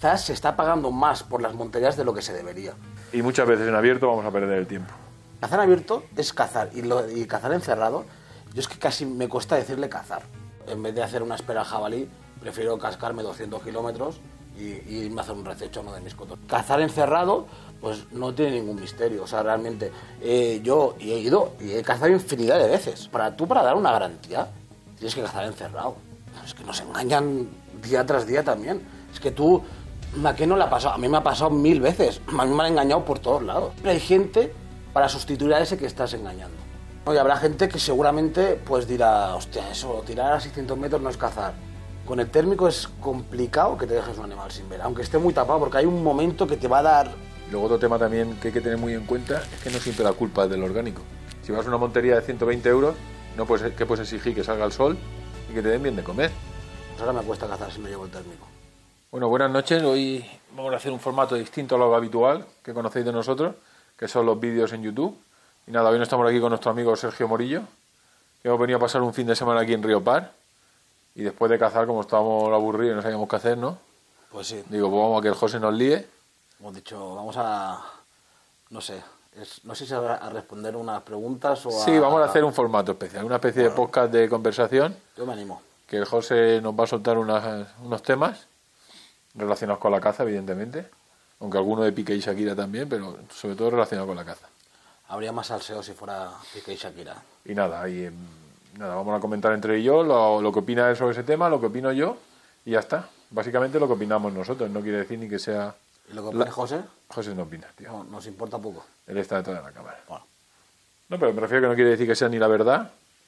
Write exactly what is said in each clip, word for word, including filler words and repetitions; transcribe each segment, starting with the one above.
quizás se está pagando más por las monterías de lo que se debería. Y muchas veces en abierto vamos a perder el tiempo. Cazar abierto es cazar, y, lo, y cazar encerrado, yo es que casi me cuesta decirle cazar. En vez de hacer una espera jabalí, prefiero cascarme doscientos kilómetros y, y irme a hacer un rececho a uno de mis cotos. Cazar encerrado, pues no tiene ningún misterio. O sea, realmente, eh, yo he ido y he cazado infinidad de veces. Para tú, para dar una garantía, tienes que cazar encerrado. Es que nos engañan día tras día también. Es que tú, ¿a qué no le ha pasado? A mí me ha pasado mil veces. A mí me han engañado por todos lados. Pero hay gente para sustituir a ese que estás engañando. Y habrá gente que seguramente pues dirá, hostia, eso, tirar a seiscientos metros no es cazar. Con el térmico es complicado que te dejes un animal sin ver, aunque esté muy tapado, porque hay un momento que te va a dar... Y luego otro tema también que hay que tener muy en cuenta es que no siempre la culpa es del orgánico. Si vas a una montería de ciento veinte euros, no puedes, ¿qué puedes exigir? Que salga el sol y que te den bien de comer. Pues ahora me cuesta cazar si no llevo el térmico. Bueno, buenas noches. Hoy vamos a hacer un formato distinto a lo habitual que conocéis de nosotros, que son los vídeos en YouTube. Y nada, hoy no estamos aquí con nuestro amigo Sergio Morillo, que hemos venido a pasar un fin de semana aquí en Río Par. Y después de cazar, como estábamos aburridos y no sabíamos qué hacer, ¿no? Pues sí. Digo, pues vamos a que el José nos líe. Hemos dicho, vamos a... no sé, es, no sé si a, a responder unas preguntas o a... Sí, vamos a hacer un formato especial, una especie bueno, de podcast de conversación. Yo me animo. Que el José nos va a soltar unas, unos temas relacionados con la caza, evidentemente. Aunque alguno de Piqué y Shakira también, pero sobre todo relacionado con la caza. Habría más salseo si fuera Piqué y Shakira. Y nada, y, nada, vamos a comentar entre él y yo lo, lo que opina él sobre ese tema, lo que opino yo, y ya está. Básicamente lo que opinamos nosotros, no quiere decir ni que sea... ¿Y lo que opina la... José? José no opina, tío. No, nos importa poco. Él está detrás de la cámara. Bueno. No, pero me refiero que no quiere decir que sea ni la verdad,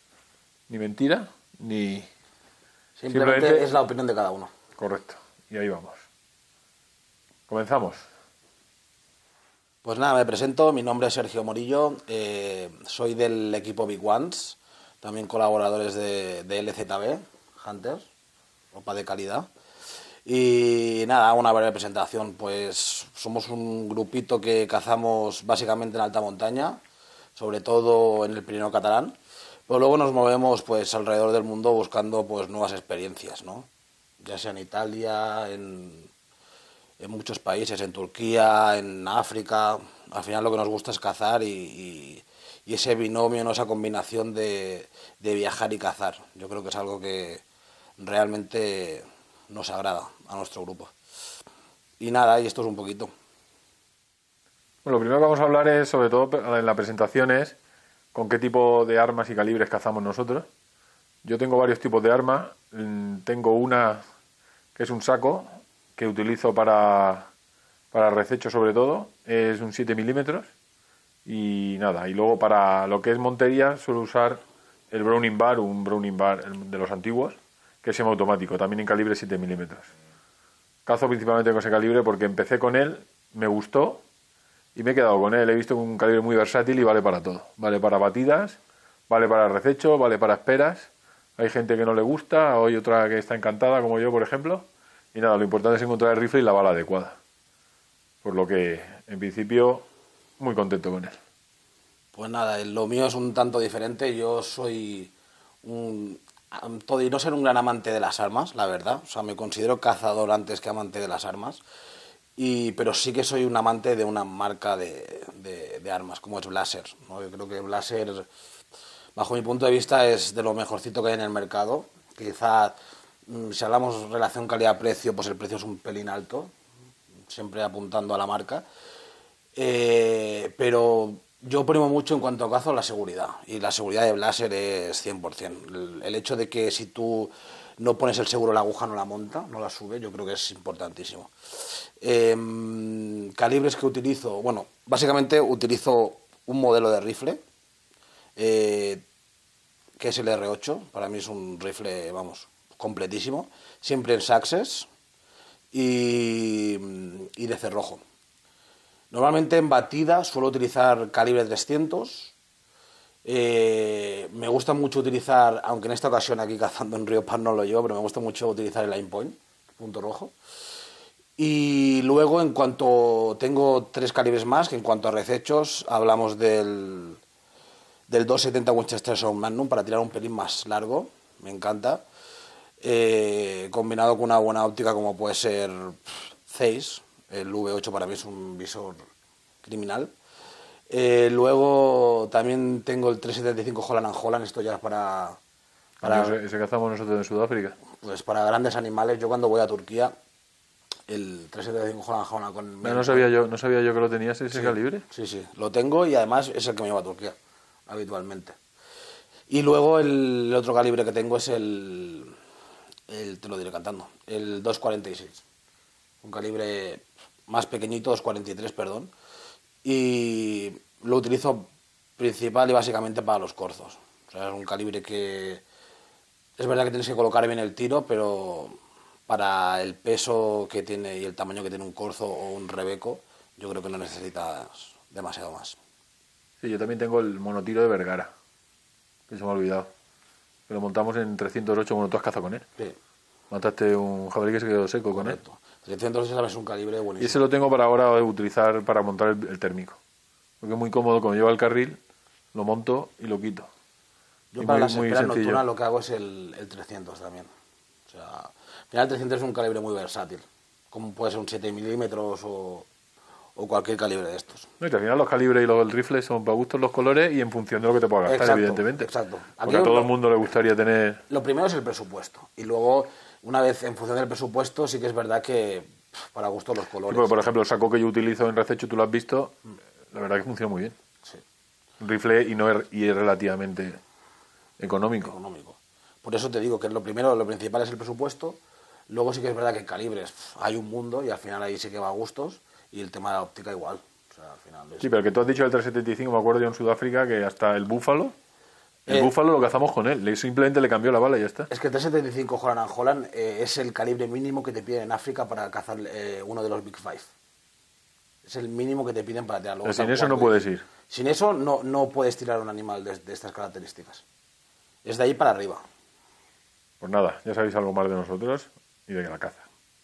ni mentira, ni... Simplemente, Simplemente es la opinión de cada uno. Correcto, y ahí vamos. Comenzamos. Pues nada, me presento, mi nombre es Sergio Morillo, eh, soy del equipo Big Ones, también colaboradores de, de L Z B, Hunters, ropa de calidad. Y nada, una breve presentación, pues somos un grupito que cazamos básicamente en alta montaña, sobre todo en el Pirineo catalán, pero luego nos movemos pues alrededor del mundo buscando pues nuevas experiencias, ¿no? Ya sea en Italia, en... en muchos países, en Turquía, en África. Al final lo que nos gusta es cazar y, y, y ese binomio, ¿no? Esa combinación de, de viajar y cazar. Yo creo que es algo que realmente nos agrada a nuestro grupo. Y nada, y esto es un poquito. Bueno, lo primero que vamos a hablar es, sobre todo en la presentación, es con qué tipo de armas y calibres cazamos nosotros. Yo tengo varios tipos de armas. Tengo una que es un saco, que utilizo para, para rececho sobre todo, es un siete milímetros y nada, y luego para lo que es montería suelo usar el Browning Bar, un Browning Bar de los antiguos, que es semiautomático, también en calibre siete milímetros. Cazo principalmente con ese calibre porque empecé con él, me gustó y me he quedado con él. He visto un calibre muy versátil y vale para todo, vale para batidas, vale para rececho, vale para esperas. Hay gente que no le gusta, hay otra que está encantada, como yo, por ejemplo. Y nada, lo importante es encontrar el rifle y la bala adecuada. Por lo que, en principio, muy contento con él. Pues nada, lo mío es un tanto diferente. Yo soy un... todo y no ser un gran amante de las armas, la verdad. O sea, me considero cazador antes que amante de las armas. Y, pero sí que soy un amante de una marca de, de, de armas, como es Blaser, ¿no? Yo creo que Blaser, bajo mi punto de vista, es de lo mejorcito que hay en el mercado. Quizá... si hablamos relación calidad-precio, pues el precio es un pelín alto, siempre apuntando a la marca, eh, pero yo primo mucho en cuanto a cazo la seguridad, y la seguridad de Blaser es cien por ciento. El, el hecho de que si tú no pones el seguro, la aguja no la monta, no la sube, yo creo que es importantísimo. Eh, calibres que utilizo, bueno, básicamente utilizo un modelo de rifle, eh, que es el R ocho, para mí es un rifle, vamos, completísimo, siempre en Success y, y de cerrojo. Normalmente en batida suelo utilizar calibre trescientos, eh, me gusta mucho utilizar, aunque en esta ocasión aquí cazando en Río Par no lo llevo, pero me gusta mucho utilizar el Aim Point, punto rojo. Y luego, en cuanto tengo tres calibres más, que en cuanto a recechos hablamos del, del doscientos setenta Winchester Sound Magnum para tirar un pelín más largo, me encanta. Eh, combinado con una buena óptica como puede ser Zeiss, el V ocho para mí es un visor criminal. Eh, luego también tengo el trescientos setenta y cinco Holland and Holland, esto ya es para... para ese, ese que hacemos nosotros en Sudáfrica. Pues para grandes animales. Yo cuando voy a Turquía, el trescientos setenta y cinco Holland and Holland con... No, no, sabía yo, no sabía yo que lo tenías ese sí, calibre. Sí, sí, lo tengo y además es el que me lleva a Turquía, habitualmente. Y luego el otro calibre que tengo es el... el te lo diré cantando, el doscientos cuarenta y seis. Un calibre más pequeñito, doscientos cuarenta y tres, perdón. Y lo utilizo principal y básicamente para los corzos. O sea, es un calibre que es verdad que tienes que colocar bien el tiro, pero para el peso que tiene y el tamaño que tiene un corzo o un rebeco, yo creo que no necesitas demasiado más. Sí, yo también tengo el monotiro de Vergara, que se me ha olvidado. Que lo montamos en trescientos ocho cuando tú has cazado con él. Sí. Mataste un jabalí que se quedó seco. Correcto. Con él. trescientos ocho es un calibre buenísimo. Y ese lo tengo para ahora utilizar para montar el, el térmico. Porque es muy cómodo, cuando lleva el carril, lo monto y lo quito. Yo y para muy, las muy esperas sencillo. nocturnas lo que hago es el, el trescientos también. O sea, al final el trescientos es un calibre muy versátil. Como puede ser un siete milímetros o, o cualquier calibre de estos. No, y que al final los calibres y los el rifle son para gustos los colores y en función de lo que te pueda gastar, Exacto, evidentemente. exacto. Porque a todo lo, el mundo le gustaría tener... Lo primero es el presupuesto. Y luego, una vez en función del presupuesto, sí que es verdad que pff, para gusto los colores. Sí, porque, por ejemplo, el saco que yo utilizo en Rececho, tú lo has visto, la verdad que funciona muy bien. Sí. Un rifle y, no es, y es relativamente económico. económico. Por eso te digo que lo primero, lo principal es el presupuesto. Luego sí que es verdad que en calibres pff, hay un mundo y al final ahí sí que va a gustos. Y el tema de la óptica igual. O sea, al final es... Sí, pero que tú has dicho del trescientos setenta y cinco, me acuerdo yo en Sudáfrica que hasta el búfalo, el Eh, búfalo lo cazamos con él, le simplemente le cambió la bala y ya está. Es que el trescientos setenta y cinco Holland and Holland eh, es el calibre mínimo que te piden en África para cazar eh, uno de los Big Five. Es el mínimo que te piden para tirar. Luego Pero sin están eso no cuatro. puedes ir. Sin eso no, no puedes tirar un animal de, de estas características. Es de ahí para arriba. Pues nada, ya sabéis algo más de nosotros y de la caza.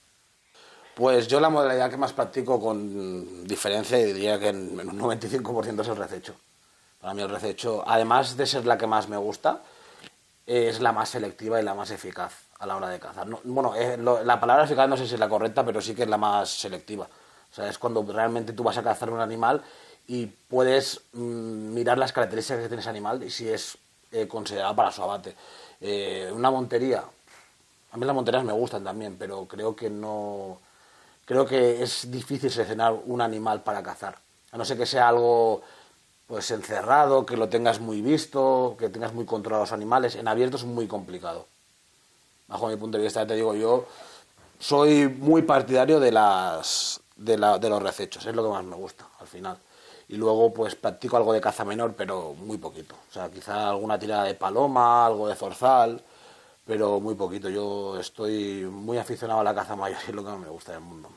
Pues yo la modalidad que más practico con diferencia, y diría que en un noventa y cinco por ciento es el rececho. Para mí el rececho, además de ser la que más me gusta, es la más selectiva y la más eficaz a la hora de cazar. No, bueno, eh, lo, la palabra eficaz no sé si es la correcta, pero sí que es la más selectiva. O sea, es cuando realmente tú vas a cazar un animal y puedes mmm, mirar las características que tiene ese animal y si es eh, considerado para su abate. Eh, una montería, a mí las monterías me gustan también, pero creo que no... Creo que es difícil seleccionar un animal para cazar. A no ser que sea algo pues encerrado, que lo tengas muy visto, que tengas muy controlados los animales. En abierto es muy complicado. Bajo mi punto de vista, te digo, yo soy muy partidario de las de, la, de los recechos. Es lo que más me gusta, al final. Y luego pues practico algo de caza menor, pero muy poquito. O sea, quizá alguna tirada de paloma, algo de zorzal, pero muy poquito. Yo estoy muy aficionado a la caza mayor y es lo que más me gusta del mundo.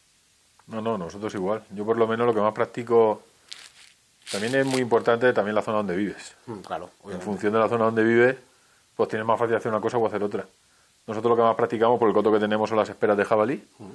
No, no, nosotros igual. Yo por lo menos lo que más practico... También es muy importante también la zona donde vives. Mm, claro, obviamente. En función de la zona donde vives, pues tienes más fácil hacer una cosa o hacer otra. Nosotros lo que más practicamos por el coto que tenemos son las esperas de jabalí Mm.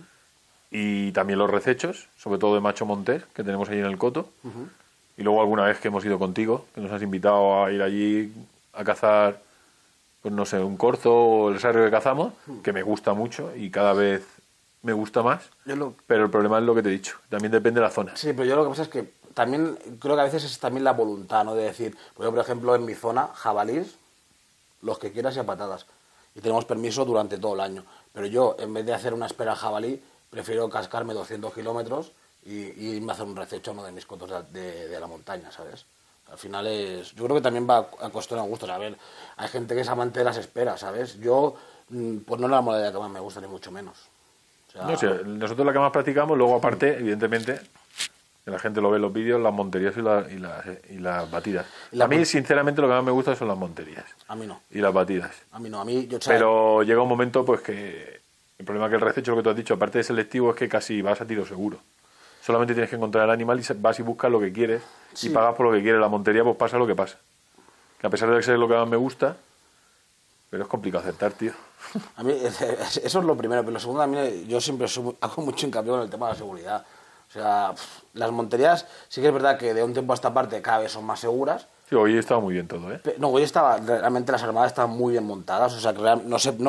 y también los recechos, sobre todo de macho montés, que tenemos ahí en el coto. Uh-huh. Y luego alguna vez que hemos ido contigo, que nos has invitado a ir allí a cazar, pues no sé, un corzo o el sarrio que cazamos, que me gusta mucho y cada vez me gusta más. Yo lo... Pero el problema es lo que te he dicho, también depende de la zona. Sí, pero yo lo que pasa es que también creo que a veces es también la voluntad, ¿no? De decir, pues yo, por ejemplo, en mi zona, jabalís, los que quieras y a patadas. Y tenemos permiso durante todo el año. Pero yo, en vez de hacer una espera jabalí, prefiero cascarme doscientos kilómetros y, y irme a hacer un rececho a uno de mis cotos de, de, de la montaña, ¿sabes? Al final es... Yo creo que también va a cuestión de gustos. A ver, hay gente que es amante de las esperas, ¿sabes? Yo, pues no es la modalidad que más me gusta, ni mucho menos. O sea, No, o sea, nosotros la que más practicamos, luego aparte, evidentemente, que la gente lo ve en los vídeos, las monterías y, la, y, las, y las batidas. Y la a mí, mon- sinceramente, lo que más me gusta son las monterías a mí no. y las batidas. A mí no. A mí, yo, ¿sabes? Pero llega un momento, pues, que el problema que el rececho, lo que tú has dicho, aparte de selectivo, es que casi vas a tiro seguro. Solamente tienes que encontrar el animal y se- vas y buscas lo que quieres Sí. y pagas por lo que quieres. La montería, pues pasa lo que pasa. Que a pesar de ser lo que más me gusta, pero es complicado aceptar, tío. A mí es- es- eso es lo primero, pero lo segundo también yo siempre soy muy- hago mucho hincapié con el tema de la seguridad. O sea, pff, las monterías sí que es verdad que de un tiempo a esta parte cada vez son más seguras. Sí, hoy estaba muy bien todo, ¿eh? Pe- No, hoy estaba, realmente las armadas estaban muy bien montadas, o sea, que real- no sé, no,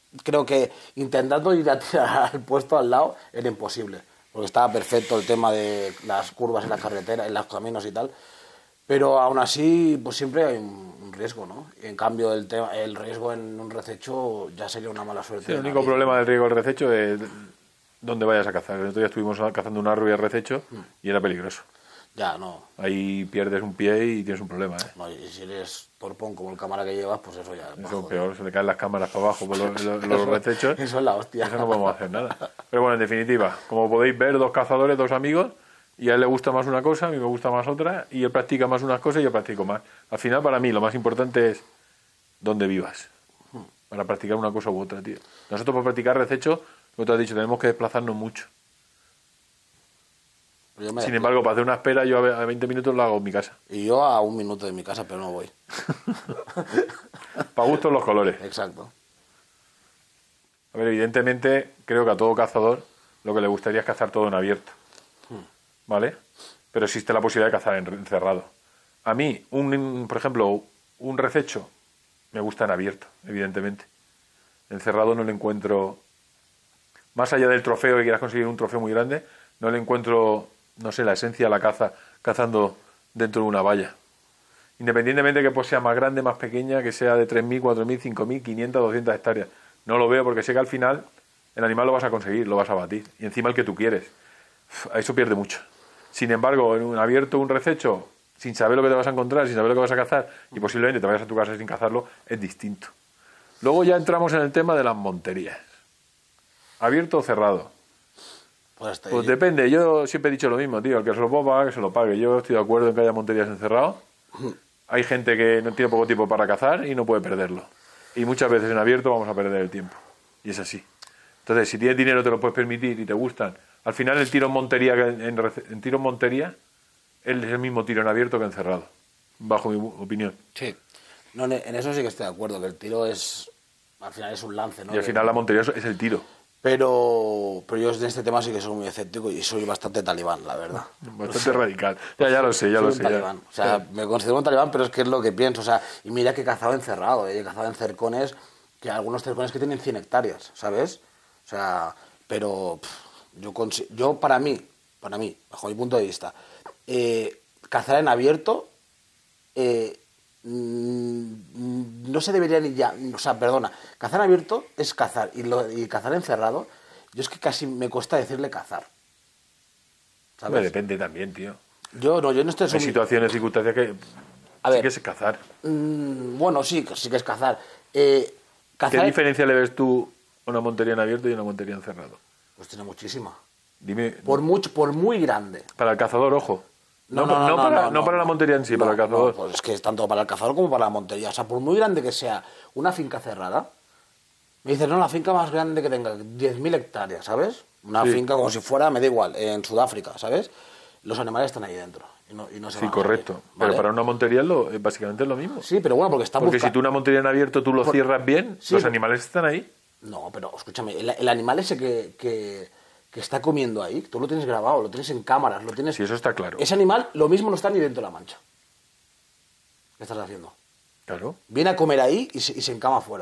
creo que intentando ir a tirar al puesto al lado era imposible, porque estaba perfecto el tema de las curvas en la carretera, en los caminos y tal, pero aún así pues siempre hay un, un riesgo, ¿no? Y en cambio el tema, el riesgo en un rececho ya sería una mala suerte. Sí, el único problema del riesgo del rececho es dónde vayas a cazar. El otro día estuvimos cazando un arroyo de rececho y era peligroso. Ya, no. Ahí pierdes un pie y tienes un problema, ¿eh? No, y si eres torpón como el cámara que llevas, pues eso ya... Eso es peor, se le caen las cámaras para abajo por los, los, los recechos. Eso es la hostia. Eso no podemos hacer nada. Pero bueno, en definitiva, como podéis ver, dos cazadores, dos amigos, y a él le gusta más una cosa, a mí me gusta más otra, y él practica más unas cosas y yo practico más. Al final, para mí, lo más importante es dónde vivas, para practicar una cosa u otra, tío. Nosotros, para practicar rececho, como te has dicho, tenemos que desplazarnos mucho. Sin embargo, para hacer una espera, yo a veinte minutos lo hago en mi casa. Y yo a un minuto de mi casa, pero no voy. Para gustos los colores. Exacto. A ver, evidentemente, creo que a todo cazador lo que le gustaría es cazar todo en abierto. ¿Vale? Pero existe la posibilidad de cazar en encerrado. A mí, un, por ejemplo, un rececho me gusta en abierto, evidentemente. Encerrado no le encuentro... Más allá del trofeo, que quieras conseguir un trofeo muy grande, no le encuentro... no sé, la esencia de la caza cazando dentro de una valla. Independientemente que pues sea más grande, más pequeña, que sea de tres mil, cuatro mil, cinco mil, quinientas, doscientas hectáreas. No lo veo porque sé que al final el animal lo vas a conseguir, lo vas a batir. Y encima el que tú quieres. A eso pierde mucho. Sin embargo, en un abierto, un rececho, sin saber lo que te vas a encontrar, sin saber lo que vas a cazar, y posiblemente te vayas a tu casa sin cazarlo, es distinto. Luego ya entramos en el tema de las monterías. ¿Abierto o cerrado? Pues, pues depende, yo siempre he dicho lo mismo, tío, el que se lo pueda pagar, que se lo pague. Yo estoy de acuerdo en que haya monterías encerradas. Hay gente que no tiene poco tiempo para cazar y no puede perderlo. Y muchas veces en abierto vamos a perder el tiempo. Y es así. Entonces, si tienes dinero te lo puedes permitir y te gustan. Al final el tiro en montería, en, en tiro en montería, es el mismo tiro en abierto que encerrado, bajo mi opinión. Sí. No, en eso sí que estoy de acuerdo, que el tiro es... Al final es un lance, ¿no? Y al final la montería es el tiro. Pero, pero yo en este tema sí que soy muy escéptico y soy bastante talibán, la verdad. Bastante o sea, radical. Ya, ya lo sé, ya soy lo un sé. Talibán. Ya. O sea, me considero un talibán, pero es que es lo que pienso. O sea, y mira que he cazado encerrado, ¿eh? He cazado en cercones, que hay algunos cercones que tienen cien hectáreas, ¿sabes? O sea, pero pff, yo, yo para mí, para mí, bajo mi punto de vista, eh, cazar en abierto... Eh, no se debería ni ya, o sea, perdona, cazar abierto es cazar y, lo, y cazar encerrado, yo es que casi me cuesta decirle cazar, ¿sabes? Me depende también, tío. Yo no, yo no estoy... Hay situaciones, circunstancias que a sí ver, que es cazar. Mmm, bueno, sí, sí que es cazar. Eh, cazar. ¿Qué diferencia le ves tú a una montería en abierto y una montería encerrado? Pues tiene muchísima. Dime. Por mucho, por muy grande. Para el cazador, ojo. No, no, no, no, no, no, para, no, no para no, la montería en sí, no, para el cazador. No, pues es que es tanto para el cazador como para la montería. O sea, por muy grande que sea una finca cerrada, me dices, no, la finca más grande que tenga, diez mil hectáreas, ¿sabes? Una sí. finca como si fuera, me da igual, en Sudáfrica, ¿sabes? Los animales están ahí dentro y no, y no se Sí, van correcto. A salir, ¿vale? Pero para una montería lo, básicamente es lo mismo. Sí, pero bueno, porque estamos... Porque si tú una montería en abierto tú lo por... cierras bien, sí. Los animales están ahí. No, pero escúchame, el, el animal ese que... que... que está comiendo ahí, tú lo tienes grabado, lo tienes en cámaras, lo tienes... Sí, eso está claro. Ese animal lo mismo no está ni dentro de la mancha. ¿Qué estás haciendo? Claro. Viene a comer ahí y se, y se encama afuera.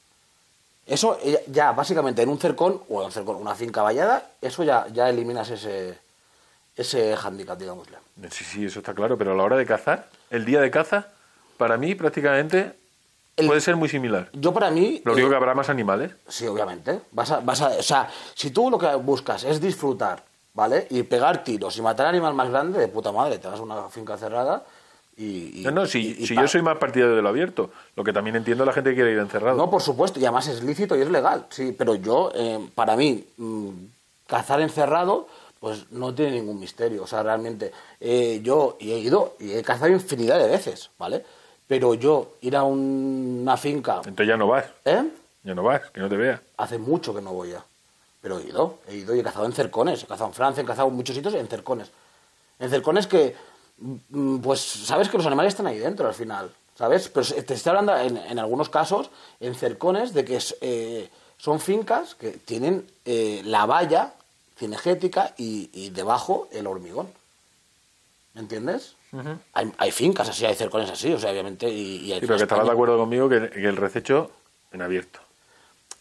Eso ya, básicamente, en un cercón, o en un cercón, una finca vallada, eso ya, ya eliminas ese, ese hándicap, digámosle. Sí, sí, eso está claro, pero a la hora de cazar, el día de caza, para mí prácticamente... El, puede ser muy similar. Yo para mí... Lo único eh, que habrá más animales. Sí, obviamente. Vas a, vas a, o sea, si tú lo que buscas es disfrutar, ¿vale? Y pegar tiros y matar al animal más grande, de puta madre, te vas a una finca cerrada y... y no, no, si, y, y si yo soy más partidario de lo abierto, lo que también entiendo la gente que quiere ir encerrado. No, por supuesto, y además es lícito y es legal, sí, pero yo, eh, para mí, mmm, cazar encerrado, pues no tiene ningún misterio. O sea, realmente, eh, yo y he ido y he cazado infinidad de veces, ¿vale? Pero yo ir a un, una finca... Entonces ya no vas. ¿Eh? Ya no vas, que no te vea. Hace mucho que no voy ya. Pero he ido, he ido y he cazado en cercones. He cazado en Francia, he cazado en muchos sitios en cercones. En cercones que, pues, sabes que los animales están ahí dentro al final, ¿sabes? Pero te estoy hablando en, en algunos casos, en cercones, de que eh, son fincas que tienen eh, la valla cinegética y, y debajo el hormigón. ¿Me entiendes? Uh-huh. Hay, hay fincas así, hay cercones así, o sea, obviamente. Y, y hay sí, pero que estarás de acuerdo conmigo que, que el rececho en abierto.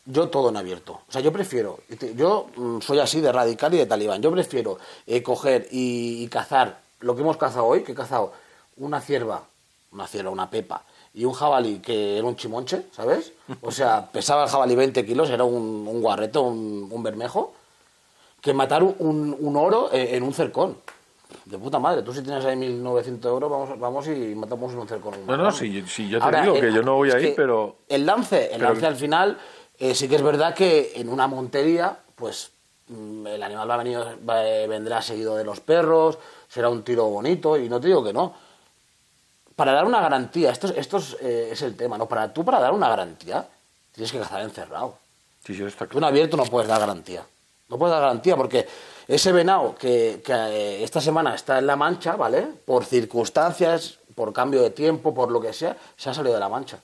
yo todo en abierto. O sea, yo prefiero, yo mm, soy así de radical y de talibán, yo prefiero eh, coger y, y cazar lo que hemos cazado hoy, que he cazado una cierva, una cierva, una pepa, y un jabalí que era un chimonche, ¿sabes? O sea, pesaba el jabalí veinte kilos, era un, un guarreto, un, un bermejo, que matar un, un oro en un cercón. De puta madre, tú si tienes ahí mil novecientos euros, vamos, vamos y matamos en un cercón. No, no, sí, sí, yo te Ahora, digo que el, yo no voy es ahí, pero... El lance, el pero... lance al final, eh, sí que es verdad que en una montería, pues mm, el animal va a venir, va, eh, vendrá seguido de los perros, será un tiro bonito, y no te digo que no. Para dar una garantía, esto, es, esto es, eh, es el tema, ¿no? Para tú, para dar una garantía, tienes que cazar encerrado. Sí, sí, está claro. Tú en abierto no puedes dar garantía. No puedes dar garantía porque ese venado que, que eh, esta semana está en La Mancha, ¿vale? Por circunstancias, por cambio de tiempo, por lo que sea, se ha salido de La Mancha.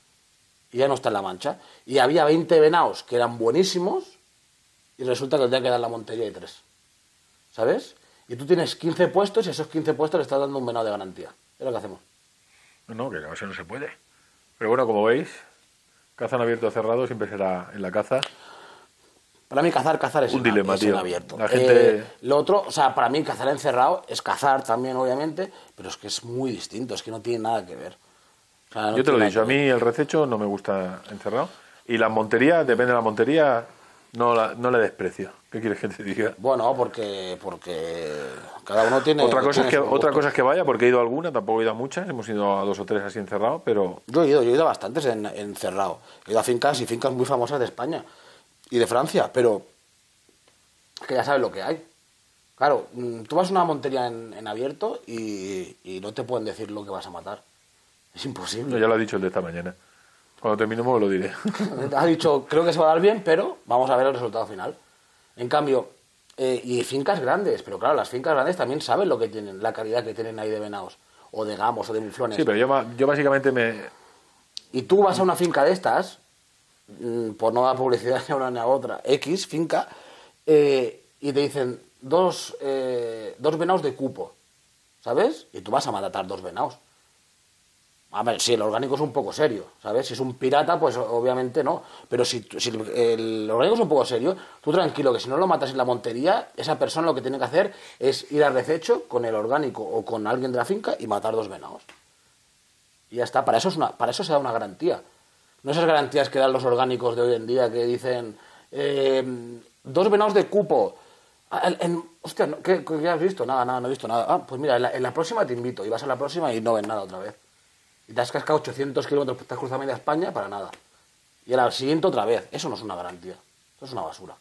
Y ya no está en La Mancha. Y había veinte venados que eran buenísimos y resulta que el día que dar la montería hay tres. ¿Sabes? Y tú tienes quince puestos y a esos quince puestos le estás dando un venado de garantía. Es lo que hacemos. No, que no, eso no se puede. Pero bueno, como veis, caza en abierto o cerrado siempre será en la caza. Para mí cazar, cazar es, un en, dilema, es tío. en abierto. La gente... Eh, lo otro, o sea, para mí cazar encerrado es cazar también, obviamente, pero es que es muy distinto, es que no tiene nada que ver. O sea, no Yo te lo he tiene dicho, a nada mí que ver. el rececho no me gusta encerrado. Y la montería, depende de la montería, no, la, no le desprecio. ¿Qué quieres que te diga? Bueno, porque, porque cada uno tiene... Otra cosa, es tiene que, sus otra gustos. cosa es que vaya, porque he ido a alguna, tampoco he ido a muchas, hemos ido a dos o tres así encerrados, pero... Yo he ido, yo he ido a bastantes en, en cerrado. He ido a fincas y fincas muy famosas de España y de Francia, pero que ya sabes lo que hay. Claro, mm, tú vas a una montería en, en abierto y, y no te pueden decir lo que vas a matar. Es imposible. No, ya lo ha dicho el de esta mañana. Cuando terminemos lo diré. Ha dicho, creo que se va a dar bien, pero vamos a ver el resultado final. En cambio, eh, y fincas grandes, pero claro, las fincas grandes también saben lo que tienen, la calidad que tienen ahí de venados, o de gamos, o de muflones. Sí, pero yo, ma- yo básicamente me... Y tú vas a una finca de estas, mm, por no dar publicidad ni a una ni a otra, X finca, eh, y te dicen dos, eh, dos venados de cupo, ¿sabes? Y tú vas a matar dos venados. A ver, si el orgánico es un poco serio, ¿sabes? Si es un pirata, pues obviamente no. Pero si, si el, el orgánico es un poco serio, tú tranquilo, que si no lo matas en la montería, esa persona lo que tiene que hacer es ir al rececho con el orgánico o con alguien de la finca y matar dos venados. Y ya está, para eso, es una, para eso se da una garantía. No esas garantías que dan los orgánicos de hoy en día que dicen eh, dos venados de cupo. Ah, en- en- hostia, no, ¿qué, ¿qué has visto? Nada, nada, no he visto nada. Ah, pues mira, en la, en la próxima te invito. Y vas a la próxima y no ves nada otra vez. Y te has cascado ochocientos kilómetros, te has cruzado media España para nada. Y a la siguiente otra vez. Eso no es una garantía. Eso es una basura.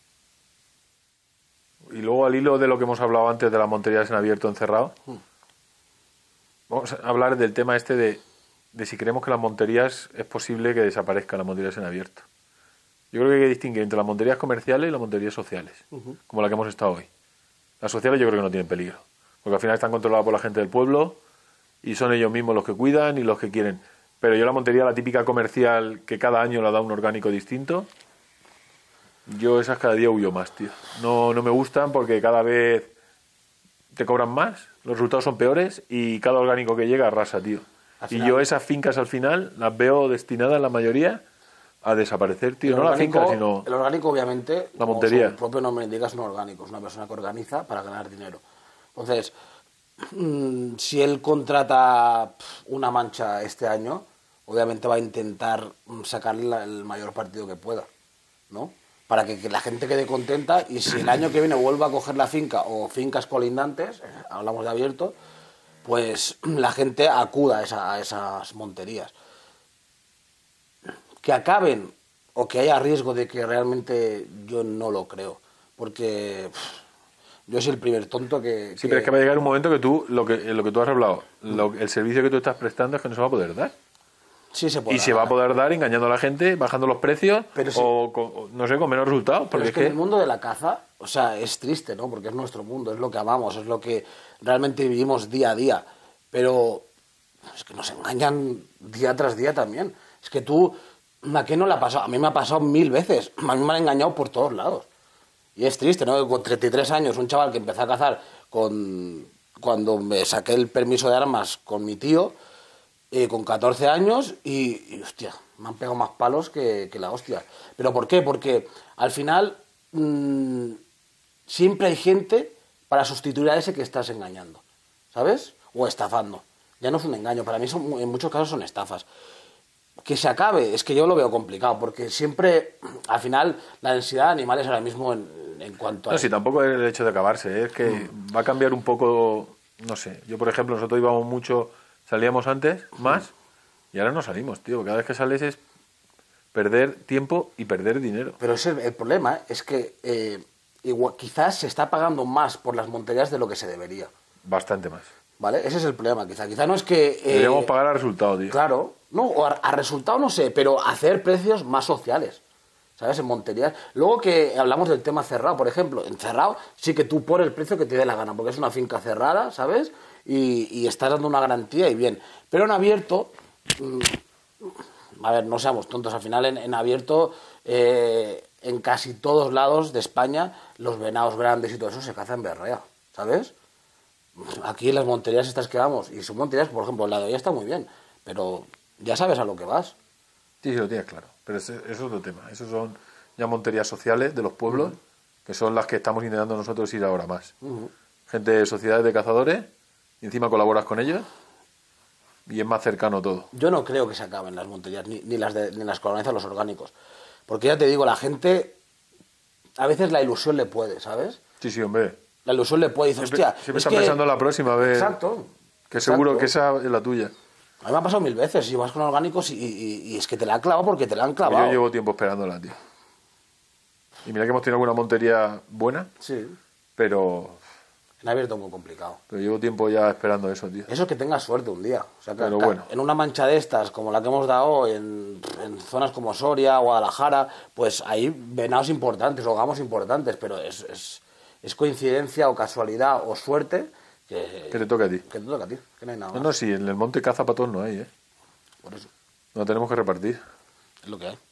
Y luego al hilo de lo que hemos hablado antes de las monterías en abierto o encerrado, vamos a hablar del tema este de, de si creemos que las monterías es posible que desaparezcan las monterías en abierto. Yo creo que hay que distinguir entre las monterías comerciales y las monterías sociales, como la que hemos estado hoy. Las sociales yo creo que no tienen peligro, porque al final están controladas por la gente del pueblo y son ellos mismos los que cuidan y los que quieren. Pero yo la montería, la típica comercial que cada año la da un orgánico distinto, yo esas cada día huyo más, tío. No, no me gustan porque cada vez te cobran más, los resultados son peores y cada orgánico que llega arrasa, tío. Al Y final- yo esas fincas al final las veo destinadas, la mayoría, a desaparecer, tío. No la finca, sino... el orgánico, obviamente, la como montería. su propio nombre indica, es un orgánico. Es una persona que organiza para ganar dinero. Entonces, mm, si él contrata pf, una mancha este año, obviamente va a intentar mm, sacarle la- el mayor partido que pueda, ¿no? Para que, que la gente quede contenta y si el año que viene vuelva a coger la finca o fincas colindantes, eh, hablamos de abierto, pues la gente acuda a, esa- a esas monterías. Que acaben o que haya riesgo de que realmente yo no lo creo, porque pff, yo soy el primer tonto que... Sí, pero es que va a llegar un momento que tú, lo que, lo que tú has hablado, lo- el servicio que tú estás prestando es que no se va a poder dar. Sí se puede Y se va a poder dar engañando a la gente, bajando los precios, Pero sí. o, con- o, no sé, con menos resultados. Pero Porque es que en el mundo de la caza, o sea, es triste, ¿no? Porque es nuestro mundo, es lo que amamos, es lo que realmente vivimos día a día. Pero es que nos engañan día tras día también. Es que tú, ¿a qué no le ha pasado? A mí me ha pasado mil veces. A mí me han engañado por todos lados. Y es triste, ¿no? Con treinta y tres años, un chaval que empezó a cazar con, cuando me saqué el permiso de armas con mi tío, eh, con catorce años, y, y, hostia, me han pegado más palos que, que la hostia. ¿Pero por qué? Porque al final mmm, siempre hay gente para sustituir a ese que estás engañando, ¿sabes? O estafando. Ya no es un engaño, para mí son, en muchos casos son estafas. Que se acabe, es que yo lo veo complicado, porque siempre, al final, la densidad de animales ahora mismo en, en cuanto a... No, sí, tampoco es el hecho de acabarse, es que mm. va a cambiar un poco, no sé, yo por ejemplo, nosotros íbamos mucho, salíamos antes, más, y ahora no salimos, tío, cada vez que sales es perder tiempo y perder dinero. Pero ese, el problema es que eh, igual, quizás se está pagando más por las monterías de lo que se debería. Bastante más. ¿Vale? Ese es el problema, quizá. Quizá no es que... Eh, Deberíamos pagar a resultado, tío. Claro. No, o a, a resultado no sé, pero hacer precios más sociales. ¿Sabes? En monterías. Luego que hablamos del tema cerrado, por ejemplo. En cerrado sí que tú pones el precio que te dé la gana, porque es una finca cerrada, ¿sabes? Y, y estás dando una garantía y bien. Pero en abierto... Mmm, a ver, no seamos tontos. Al final en, en abierto... Eh, en casi todos lados de España los venados grandes y todo eso se cazan en berrea, ¿sabes? Aquí en las monterías estas que vamos, y son monterías, por ejemplo, el lado ya está muy bien, pero ya sabes a lo que vas. Sí, sí, lo tienes claro, pero eso es otro tema. Esos son ya monterías sociales de los pueblos, uh-huh. que son las que estamos intentando nosotros ir ahora más. Uh-huh. Gente de sociedades de cazadores, y encima colaboras con ellos, y es más cercano todo. Yo no creo que se acaben las monterías, ni, ni las de, ni las colonizan los orgánicos, porque ya te digo, la gente, a veces la ilusión le puede, ¿sabes? Sí, sí, hombre. La ilusión le puede decir, hostia... Siempre está que... pensando la próxima vez. Exacto. Que seguro exacto. que esa es la tuya. A mí me ha pasado mil veces. Y vas con orgánicos y, y, y es que te la han clavado porque te la han clavado. Yo llevo tiempo esperándola, tío. Y mira que hemos tenido alguna montería buena. Sí. Pero... En abierto muy complicado. Pero llevo tiempo ya esperando eso, tío. Eso es que tengas suerte un día. O sea, que pero bueno. En una mancha de estas, como la que hemos dado hoy, en, en zonas como Soria, Guadalajara, pues hay venados importantes o gamos importantes, pero es... es Es coincidencia o casualidad o suerte que, que te toque a ti. Que te toque a ti, que no hay nada No, más. no, sí, en el monte caza para todos no hay, ¿eh? Por eso. No tenemos que repartir. Es lo que hay.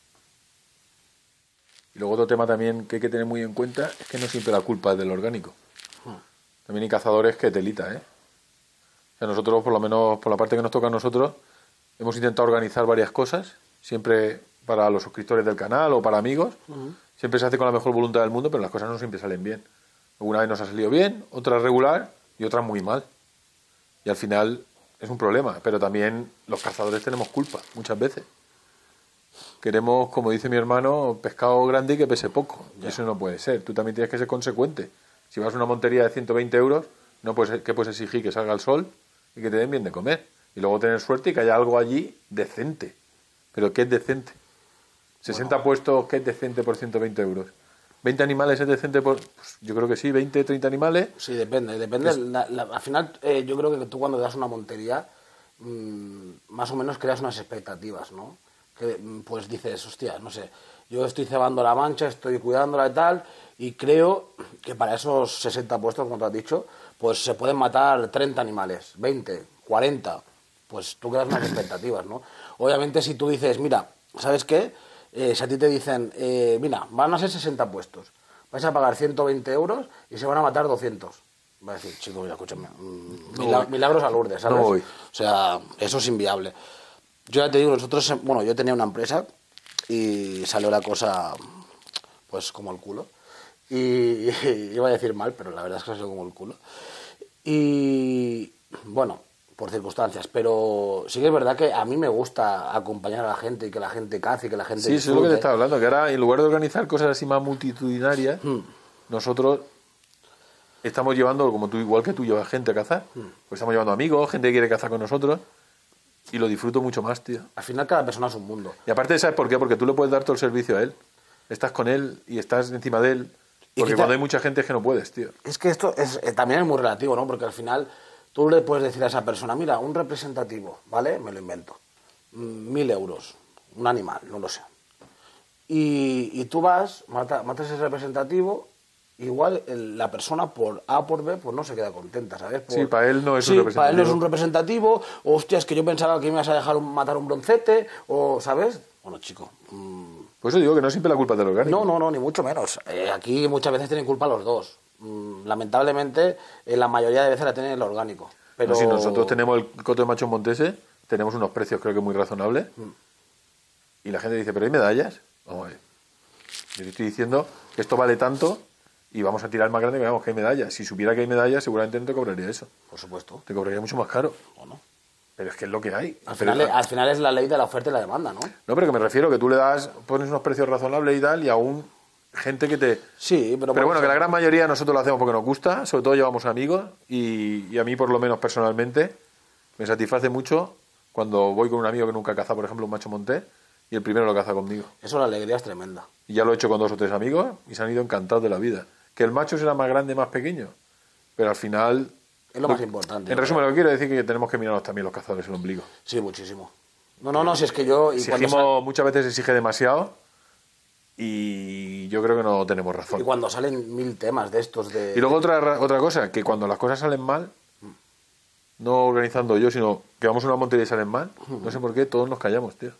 Y luego otro tema también que hay que tener muy en cuenta es que no siempre la culpa es del orgánico. Hmm. También hay cazadores que telita, ¿eh? O sea, nosotros, por lo menos por la parte que nos toca a nosotros, hemos intentado organizar varias cosas, siempre para los suscriptores del canal o para amigos. Uh-huh. Siempre se hace con la mejor voluntad del mundo, pero las cosas no siempre salen bien. Alguna vez nos ha salido bien, otra regular y otra muy mal. Y al final es un problema, pero también los cazadores tenemos culpa muchas veces. Queremos, como dice mi hermano, pescado grande y que pese poco. Ya. Eso no puede ser. Tú también tienes que ser consecuente. Si vas a una montería de ciento veinte euros, no puedes, ¿qué puedes exigir? Que salga el sol y que te den bien de comer. Y luego tener suerte y que haya algo allí decente. ¿Pero qué es decente? sesenta bueno. puestos, ¿qué es decente por ciento veinte euros? ¿veinte animales es decente por...? Pues yo creo que sí, veinte, treinta animales. Sí, depende. depende. La, la, al final, eh, yo creo que tú cuando das una montería, mmm, más o menos creas unas expectativas, ¿no? Que pues dices, hostia, no sé, yo estoy cebando la mancha, estoy cuidándola y tal, y creo que para esos sesenta puestos, como te has dicho, pues se pueden matar treinta animales, veinte, cuarenta, pues tú creas unas expectativas, ¿no? Obviamente si tú dices, mira, ¿sabes qué? Eh, si a ti te dicen, eh, mira, van a ser sesenta puestos, vais a pagar ciento veinte euros y se van a matar doscientos. Va a decir, chico, mira, escúchame, mmm, no milagros, milagros a Lourdes, ¿sabes? No voy. O sea, eso es inviable. Yo ya te digo, nosotros, bueno, yo tenía una empresa y salió la cosa, pues, como el culo. Y, y iba a decir mal, pero la verdad es que salió como el culo. Y, bueno, por circunstancias, pero sí que es verdad que a mí me gusta acompañar a la gente y que la gente cace y que la gente sí, eso es lo que te estaba hablando, que ahora en lugar de organizar cosas así más multitudinarias, hmm. nosotros estamos llevando, como tú, igual que tú llevas gente a cazar, hmm. pues estamos llevando amigos, gente que quiere cazar con nosotros y lo disfruto mucho más, tío. Al final cada persona es un mundo. Y aparte, ¿sabes por qué? Porque tú le puedes dar todo el servicio a él, estás con él y estás encima de él, porque cuando hay mucha gente es que no puedes, tío. Es que esto es, eh, también es muy relativo, ¿no? Porque al final... Tú le puedes decir a esa persona, mira, un representativo, ¿vale? Me lo invento. Mil euros, un animal, no lo sé. Y, y tú vas, mata, matas ese representativo, igual el, la persona por A o por B, pues no se queda contenta, ¿sabes? Por, sí, para él no es sí, un representativo. para él no es un representativo, o hostia, es que yo pensaba que me ibas a dejar un, matar un broncete, o, ¿sabes? Bueno, chico... Mmm... Por eso digo que no siempre la culpa es del orgánico. No, no, no, ni mucho menos. Eh, aquí muchas veces tienen culpa los dos. Lamentablemente, en la mayoría de veces la tiene el orgánico. Pero... No, si nosotros tenemos el coto de machos monteses, tenemos unos precios creo que muy razonables. Mm. Y la gente dice, ¿pero hay medallas? Vamos a ver. Yo te estoy diciendo que esto vale tanto y vamos a tirar el más grande que veamos que hay medallas. Si supiera que hay medallas, seguramente no te cobraría eso. Por supuesto. Te cobraría mucho más caro. ¿O no? Pero es que es lo que hay. Al Pero- final, al final es la ley de la oferta y la demanda, ¿no? No, pero que me refiero que tú le das, pones unos precios razonables y tal, y aún gente que te... Sí, pero... Pero por bueno, eso- que la gran mayoría nosotros lo hacemos porque nos gusta, sobre todo llevamos amigos, y, y a mí por lo menos personalmente me satisface mucho cuando voy con un amigo que nunca caza, por ejemplo, un macho montés, y el primero lo caza conmigo. Eso, la alegría es tremenda. Y ya lo he hecho con dos o tres amigos y se han ido encantados de la vida. Que el macho será más grande, más pequeño, pero al final... Es lo más importante. En resumen, lo que quiero decir es que tenemos que mirarnos también los cazadores el ombligo. Sí, muchísimo. No, no, no, si es que yo... Y cuando, Exigimos, muchas veces exige demasiado y yo creo que no tenemos sa- razón. y cuando salen mil temas de estos de... Y luego otra, ra- otra cosa, que cuando las cosas salen mal, no organizando yo, sino que vamos a una montería y salen mal, no sé por qué, todos nos callamos, tío.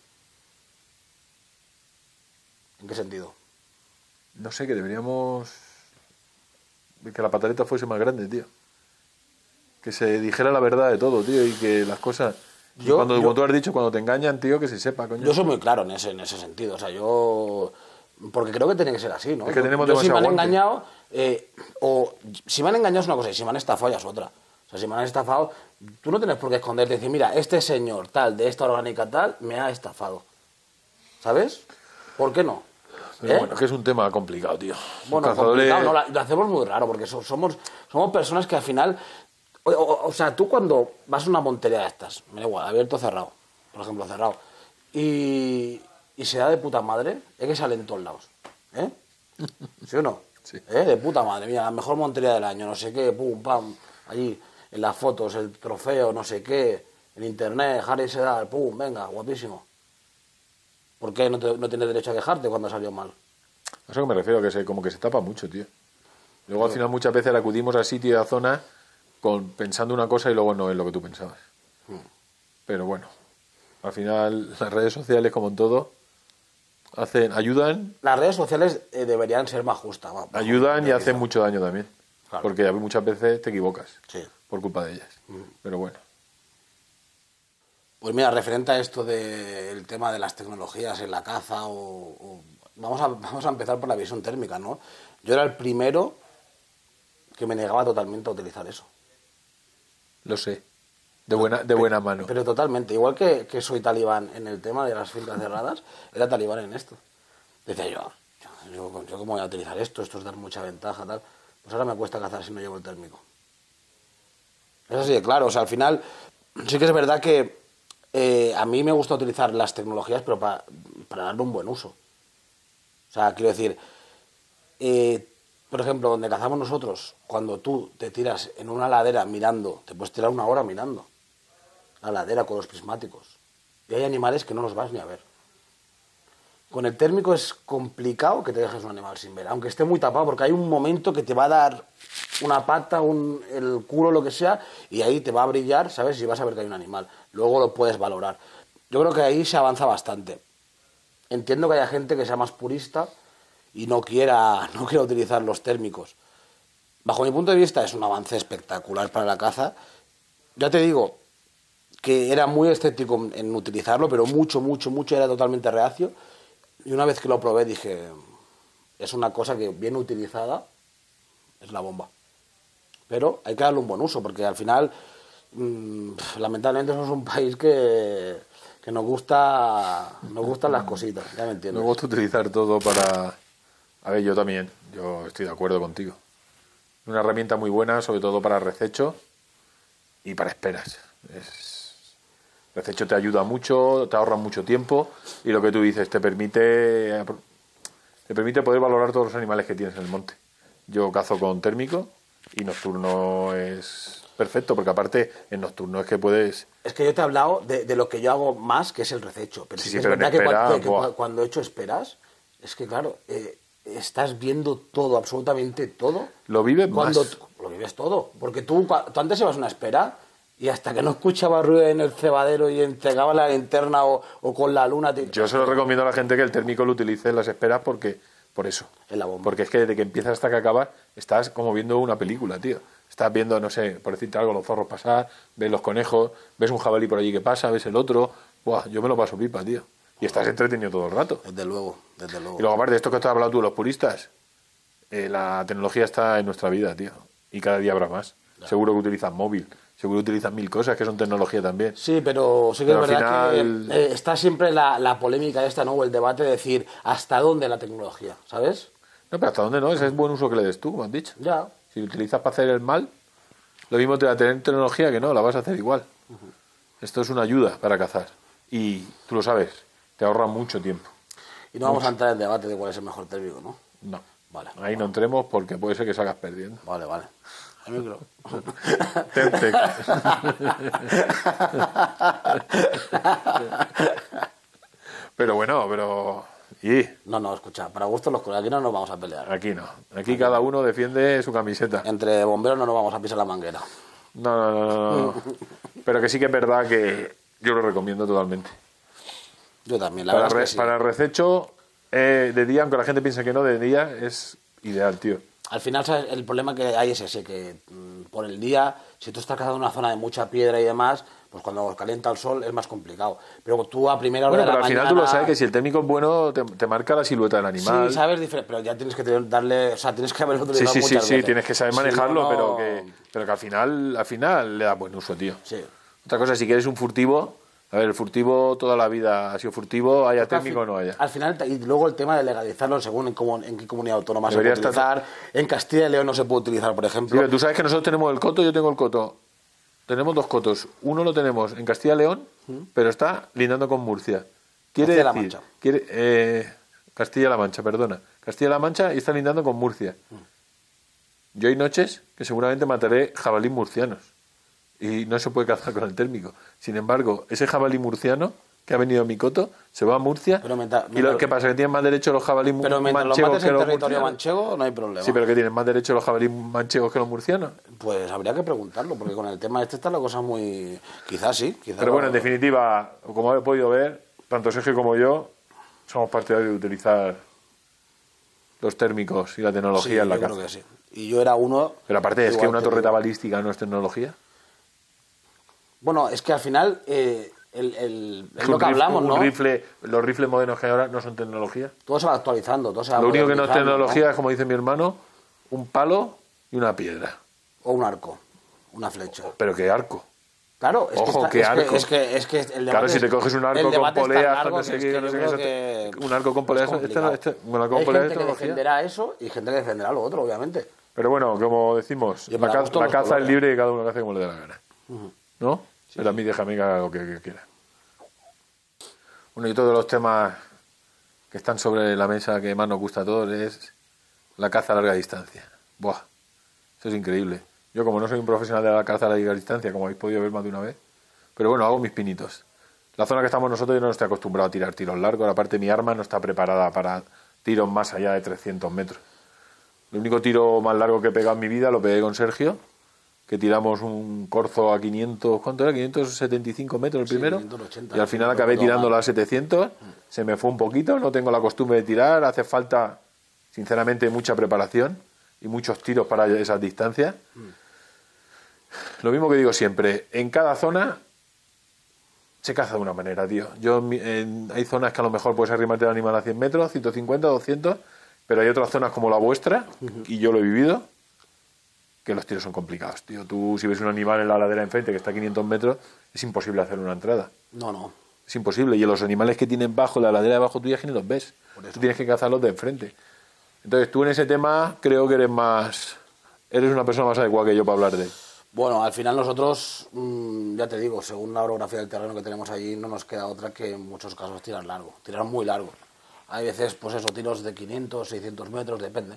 ¿En qué sentido? No sé, que deberíamos... que la pataleta fuese más grande, tío. Que se dijera la verdad de todo, tío, y que las cosas... Yo- cuando, yo- como tú has dicho, cuando te engañan, tío, que se sepa, coño. Yo soy muy claro en ese, en ese sentido. O sea, yo... Porque creo que tiene que ser así, ¿no? Es que tenemos yo, si me han demasiado aguante. engañado... eh, o si me han engañado es una cosa y si me han estafado ya es otra. O sea, si me han estafado... Tú no tienes por qué esconderte y decir, mira, este señor tal, de esta orgánica tal, me ha estafado. ¿Sabes? ¿Por qué no? Pero ¿Eh? bueno, es que es un tema complicado, tío. Los Bueno, cazadores- complicado, no, la- lo hacemos muy raro porque so- somos, somos personas que al final... O, o- o sea, tú cuando vas a una montería de estas, me da igual, abierto o cerrado, por ejemplo, cerrado, y, y se da de puta madre, es que sale en todos lados. ¿Eh? ¿Sí o no? Sí. ¿Eh? De puta madre, mira, la mejor montería del año, no sé qué, pum, pam, allí, en las fotos, el trofeo, no sé qué, en internet, Harry Sedal, pum, venga, guapísimo. ¿Por qué no, te- no tienes derecho a quejarte cuando salió mal? A eso que me refiero, que se, como que se tapa mucho, tío. Luego al final muchas veces acudimos a sitio y a zona con, pensando una cosa y luego no es lo que tú pensabas. Pero bueno, al final las redes sociales, como en todo, hacen, ayudan, Las redes sociales eh, deberían ser más justas. más- más ayudan y justas. hacen mucho daño también. Claro. Porque muchas veces te equivocas Sí. por culpa de ellas. Pero bueno. Pues mira, referente a esto del tema de las tecnologías en la caza, o, o- vamos, a, vamos a empezar por la visión térmica, ¿no? Yo era el primero que me negaba totalmente a utilizar eso. Lo sé. De buena, de buena mano. Pero totalmente. Igual que, que soy talibán en el tema de las fincas cerradas, era talibán en esto. Decía yo, yo, yo, yo cómo voy a utilizar esto, esto es dar mucha ventaja, tal. Pues ahora me cuesta cazar si no llevo el térmico. Es así de claro. O sea, al final, sí que es verdad que eh, a mí me gusta utilizar las tecnologías, pero para, para darle un buen uso. O sea, quiero decir, eh, por ejemplo, donde cazamos nosotros, cuando tú te tiras en una ladera mirando, te puedes tirar una hora mirando la ladera con los prismáticos. Y hay animales que no los vas ni a ver. Con el térmico es complicado que te dejes un animal sin ver, aunque esté muy tapado, porque hay un momento que te va a dar una pata, un, el culo, lo que sea, y ahí te va a brillar, ¿sabes? Y vas a ver que hay un animal. Luego lo puedes valorar. Yo creo que ahí se avanza bastante. Entiendo que haya gente que sea más purista y no quiera, no quiera utilizar los térmicos. Bajo mi punto de vista es un avance espectacular para la caza. Ya te digo que era muy escéptico en utilizarlo, pero mucho, mucho, mucho era totalmente reacio. Y una vez que lo probé dije, es una cosa que bien utilizada es la bomba. Pero hay que darle un buen uso, porque al final, mmm, lamentablemente somos un país que, que nos gusta nos gustan las cositas, ya me entiendes. Me gusta utilizar todo para... A ver, yo también, yo estoy de acuerdo contigo. Una herramienta muy buena, sobre todo para rececho y para esperas. Es... Rececho te ayuda mucho, te ahorra mucho tiempo y lo que tú dices, te permite te permite poder valorar todos los animales que tienes en el monte. Yo cazo con térmico y nocturno es perfecto, porque aparte en nocturno es que puedes... Es que yo te he hablado de, de lo que yo hago más, que es el rececho. Pero Sí, sí, sí, que es pero en verdad que, espera, cuando, que buah. cuando he hecho esperas, es que claro, eh, estás viendo todo, absolutamente todo. Lo vives cuando más. tú- Lo vives todo. Porque tú, cua- tú antes ibas a una espera y hasta que no escuchaba ruido en el cebadero y entregaba la linterna o, o con la luna... te- Yo se lo recomiendo a la gente que el térmico lo utilice en las esperas porque por eso. Es la bomba. Porque es que desde que empiezas hasta que acabas estás como viendo una película, tío. Estás viendo, no sé, por decirte algo, los zorros pasar, ves los conejos, ves un jabalí por allí que pasa, ves el otro. Buah, yo me lo paso pipa, tío. y estás entretenido todo el rato. Desde luego, desde luego. Y luego, aparte de esto que has hablado tú, los puristas, eh, la tecnología está en nuestra vida, tío. Y cada día habrá más. Ya. Seguro que utilizas móvil, seguro que utilizas mil cosas que son tecnología también. Sí, pero sí que pero es verdad final... que eh, está siempre la, la polémica esta, ¿no? O el debate de decir hasta dónde la tecnología, ¿sabes? No, pero hasta dónde no, ese es buen uso que le des tú, como has dicho. Ya. Si lo utilizas para hacer el mal, lo mismo te va a tener tecnología que no, la vas a hacer igual. Uh-huh. Esto es una ayuda para cazar. Y tú lo sabes, te ahorra mucho tiempo. Y no vamos mucho. a entrar en debate de cuál es el mejor térmico, ¿no? No. Vale. Ahí no entremos porque puede ser que salgas perdiendo. Vale, vale. El micro. Temtec. Pero bueno, pero... ¿Y? No, no, escucha, para gustos los colores, aquí no nos vamos a pelear. Aquí no. Aquí, aquí cada uno defiende su camiseta. Entre bomberos no nos vamos a pisar la manguera. No, no, no, no, no. Pero que sí que es verdad que yo lo recomiendo totalmente. Yo también, la para verdad re, es que sí. Para rececho eh, de día, aunque la gente piense que no, de día es ideal, tío. Al final, ¿sabes? El problema que hay es ese, que mmm, por el día, si tú estás cazando en una zona de mucha piedra y demás, pues cuando calienta el sol es más complicado. Pero tú a primera hora bueno, de la pero al mañana... final tú lo sabes, que si el técnico es bueno, te, te marca la silueta del animal. Sí, sabes, pero ya tienes que darle... O sea, tienes que haberlo utilizado sí, sí, muchas sí, veces. Sí, tienes que saber manejarlo, sí, no, pero, que, pero que al final, al final le da buen uso, tío. Sí. Otra cosa, si quieres un furtivo... A ver, el furtivo toda la vida ha sido furtivo, haya técnico o no haya. Al final, y luego el tema de legalizarlo según en, cómo, en qué comunidad autónoma Debería se puede utilizar. estar... En Castilla y León no se puede utilizar, por ejemplo. Sí, pero tú sabes que nosotros tenemos el coto, yo tengo el coto. Tenemos dos cotos. Uno lo tenemos en Castilla y León, ¿Mm? pero está lindando con Murcia. Quiere Castilla-La decir, Mancha. Quiere, eh, Castilla-La Mancha, perdona. Castilla-La Mancha y está lindando con Murcia. ¿Mm? Yo hay noches que seguramente mataré jabalíes murcianos. Y no se puede cazar con el térmico. Sin embargo, ese jabalí murciano que ha venido a mi coto se va a Murcia. Pero menta, ¿Y lo que pasa? ¿Que tienen más derecho los jabalíes pero manchegos lo mates que en los territorio murcianos? manchego no hay problema. Sí, pero que tienen más derecho los jabalíes manchegos que los murcianos. Pues habría que preguntarlo, porque con el tema este está la cosa muy... Quizás sí. Quizás pero bueno, lo... en definitiva, como he podido ver, tanto Sergio como yo somos partidarios de utilizar los térmicos y la tecnología sí, en la yo caza. Creo que sí. Y yo era uno... Pero aparte, es que una torreta digo. balística no es tecnología. Bueno, es que al final eh, el, el, es es lo que rifle, hablamos, ¿no? Rifle, los rifles modernos que hay ahora no son tecnología. Todo se va actualizando, todo se va Lo único que no es tecnología ¿no? es, como dice mi hermano, un palo y una piedra. O un arco, una flecha. Pero qué arco. Claro, es Ojo, que, qué está, arco. Es que, es que, es que el debate claro, si te es, coges un arco con poleas, no sé qué, no sé qué, que un arco con poleas, este, este, un arco con hay poleas gente es que defenderá eso y gente que defenderá lo otro, obviamente. Pero bueno, como decimos, la, ca la caza colores. Es libre y cada uno lo hace como le dé la gana. Uh-huh. ¿No? Sí. Pero a mí déjame que haga lo que, que quiera. Uno y todos los temas que están sobre la mesa que más nos gusta a todos es la caza a larga distancia. Buah, eso es increíble. Yo, como no soy un profesional de la caza a larga distancia, como habéis podido ver más de una vez, pero bueno, hago mis pinitos. La zona que estamos nosotros, yo no estoy acostumbrado a tirar tiros largos, aparte mi arma no está preparada para tiros más allá de trescientos metros. El único tiro más largo que he pegado en mi vida lo pegué con Sergio, que tiramos un corzo a quinientos, ¿cuánto era? quinientos setenta y cinco metros el primero, sí, quinientos ochenta, y al final acabé tirándolo a setecientos, se me fue un poquito, no tengo la costumbre de tirar, hace falta, sinceramente, mucha preparación y muchos tiros para esas distancias. Mm. Lo mismo que digo siempre, en cada zona se caza de una manera, tío. Yo en, hay zonas que a lo mejor puedes arrimarte el animal a cien metros, ciento cincuenta, doscientos, pero hay otras zonas como la vuestra, uh-huh. y yo lo he vivido, que los tiros son complicados, tío. Tú, si ves un animal en la ladera enfrente que está a quinientos metros, es imposible hacer una entrada. No, no. Es imposible. Y los animales que tienen bajo, la ladera de abajo tuya, que ni los ves. Tú tienes que cazarlos de enfrente. Entonces, tú en ese tema creo que eres más... Eres una persona más adecuada que yo para hablar de él. Bueno, al final nosotros, mmm, ya te digo, según la orografía del terreno que tenemos allí, no nos queda otra que en muchos casos tirar largo. Tirar muy largo. Hay veces, pues eso, tiros de quinientos, seiscientos metros, depende.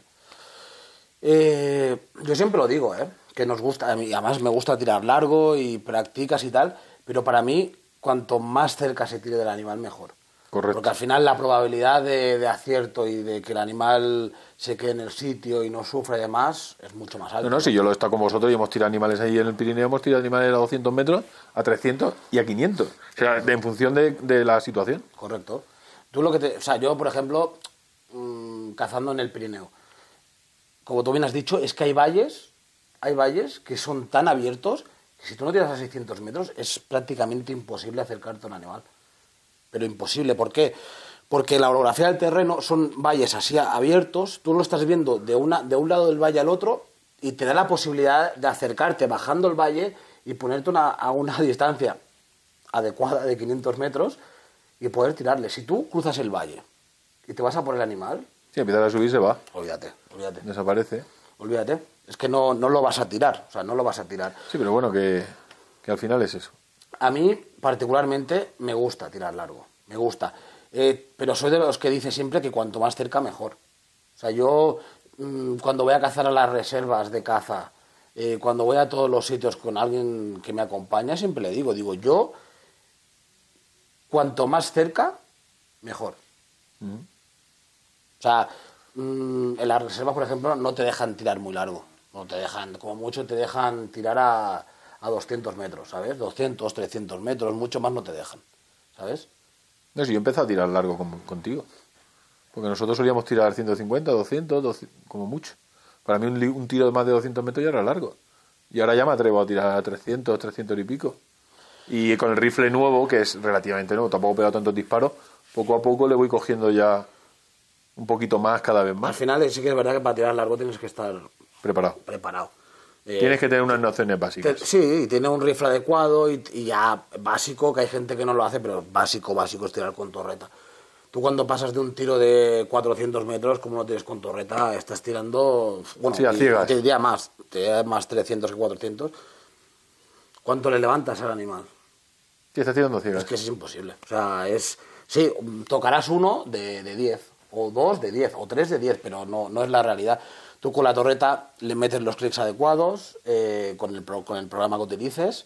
Eh, yo siempre lo digo, ¿eh? Que nos gusta, a mí, además me gusta tirar largo y practicas y tal, pero para mí, cuanto más cerca se tire del animal, mejor. Correcto. Porque al final la probabilidad de, de acierto y de que el animal se quede en el sitio y no sufra y demás es mucho más alta. No, no, si yo lo he estado con vosotros y hemos tirado animales ahí en el Pirineo, hemos tirado animales a doscientos metros, a trescientos y a quinientos. O sea, en función de, de la situación. Correcto. Tú lo que te, o sea, yo, por ejemplo, mmm, cazando en el Pirineo, como tú bien has dicho, es que hay valles, hay valles que son tan abiertos que si tú no tiras a seiscientos metros es prácticamente imposible acercarte a un animal. pero imposible. ¿Por qué? Porque la orografía del terreno son valles así abiertos, tú lo estás viendo de, una, de un lado del valle al otro y te da la posibilidad de acercarte bajando el valle y ponerte una, a una distancia adecuada de quinientos metros y poder tirarle. Si tú cruzas el valle y te vas a por el animal... Si empiezas a subir, se va. Olvídate, olvídate. Desaparece. Olvídate. Es que no, no lo vas a tirar, o sea, no lo vas a tirar. Sí, pero bueno, que, que al final es eso. A mí, particularmente, me gusta tirar largo, me gusta. Eh, pero soy de los que dice siempre que cuanto más cerca, mejor. O sea, yo mmm, cuando voy a cazar a las reservas de caza, eh, cuando voy a todos los sitios con alguien que me acompaña, siempre le digo, digo, yo, cuanto más cerca, mejor. Mm. O sea, mmm, en las reservas, por ejemplo, no te dejan tirar muy largo. No te dejan, como mucho te dejan tirar a, a doscientos metros, ¿sabes? doscientos, trescientos metros, mucho más no te dejan, ¿sabes? No, si yo empecé a tirar largo con, contigo. Porque nosotros solíamos tirar ciento cincuenta, doscientos, doscientos, como mucho. Para mí un, un tiro de más de doscientos metros ya era largo. Y ahora ya me atrevo a tirar a trescientos, trescientos y pico. Y con el rifle nuevo, que es relativamente nuevo, tampoco he pegado tantos disparos, poco a poco le voy cogiendo ya un poquito más cada vez más. Al final sí que es verdad que para tirar largo tienes que estar preparado. preparado. Eh, tienes que tener unas nociones básicas. Te, sí, tiene un rifle adecuado y, y ya básico, que hay gente que no lo hace, pero básico, básico es tirar con torreta. Tú cuando pasas de un tiro de cuatrocientos metros, como no tienes con torreta, estás tirando... Bueno, sí, a ciegas. Te diría más, te diría más trescientos que cuatrocientos. ¿Cuánto le levantas al animal? Sí, estás tirando ciegas. Es que es imposible. O sea, es... Sí, tocarás uno de, de diez, o dos de diez, o tres de diez, pero no, no es la realidad. Tú con la torreta le metes los clics adecuados, eh, con, el pro, con el programa que utilices,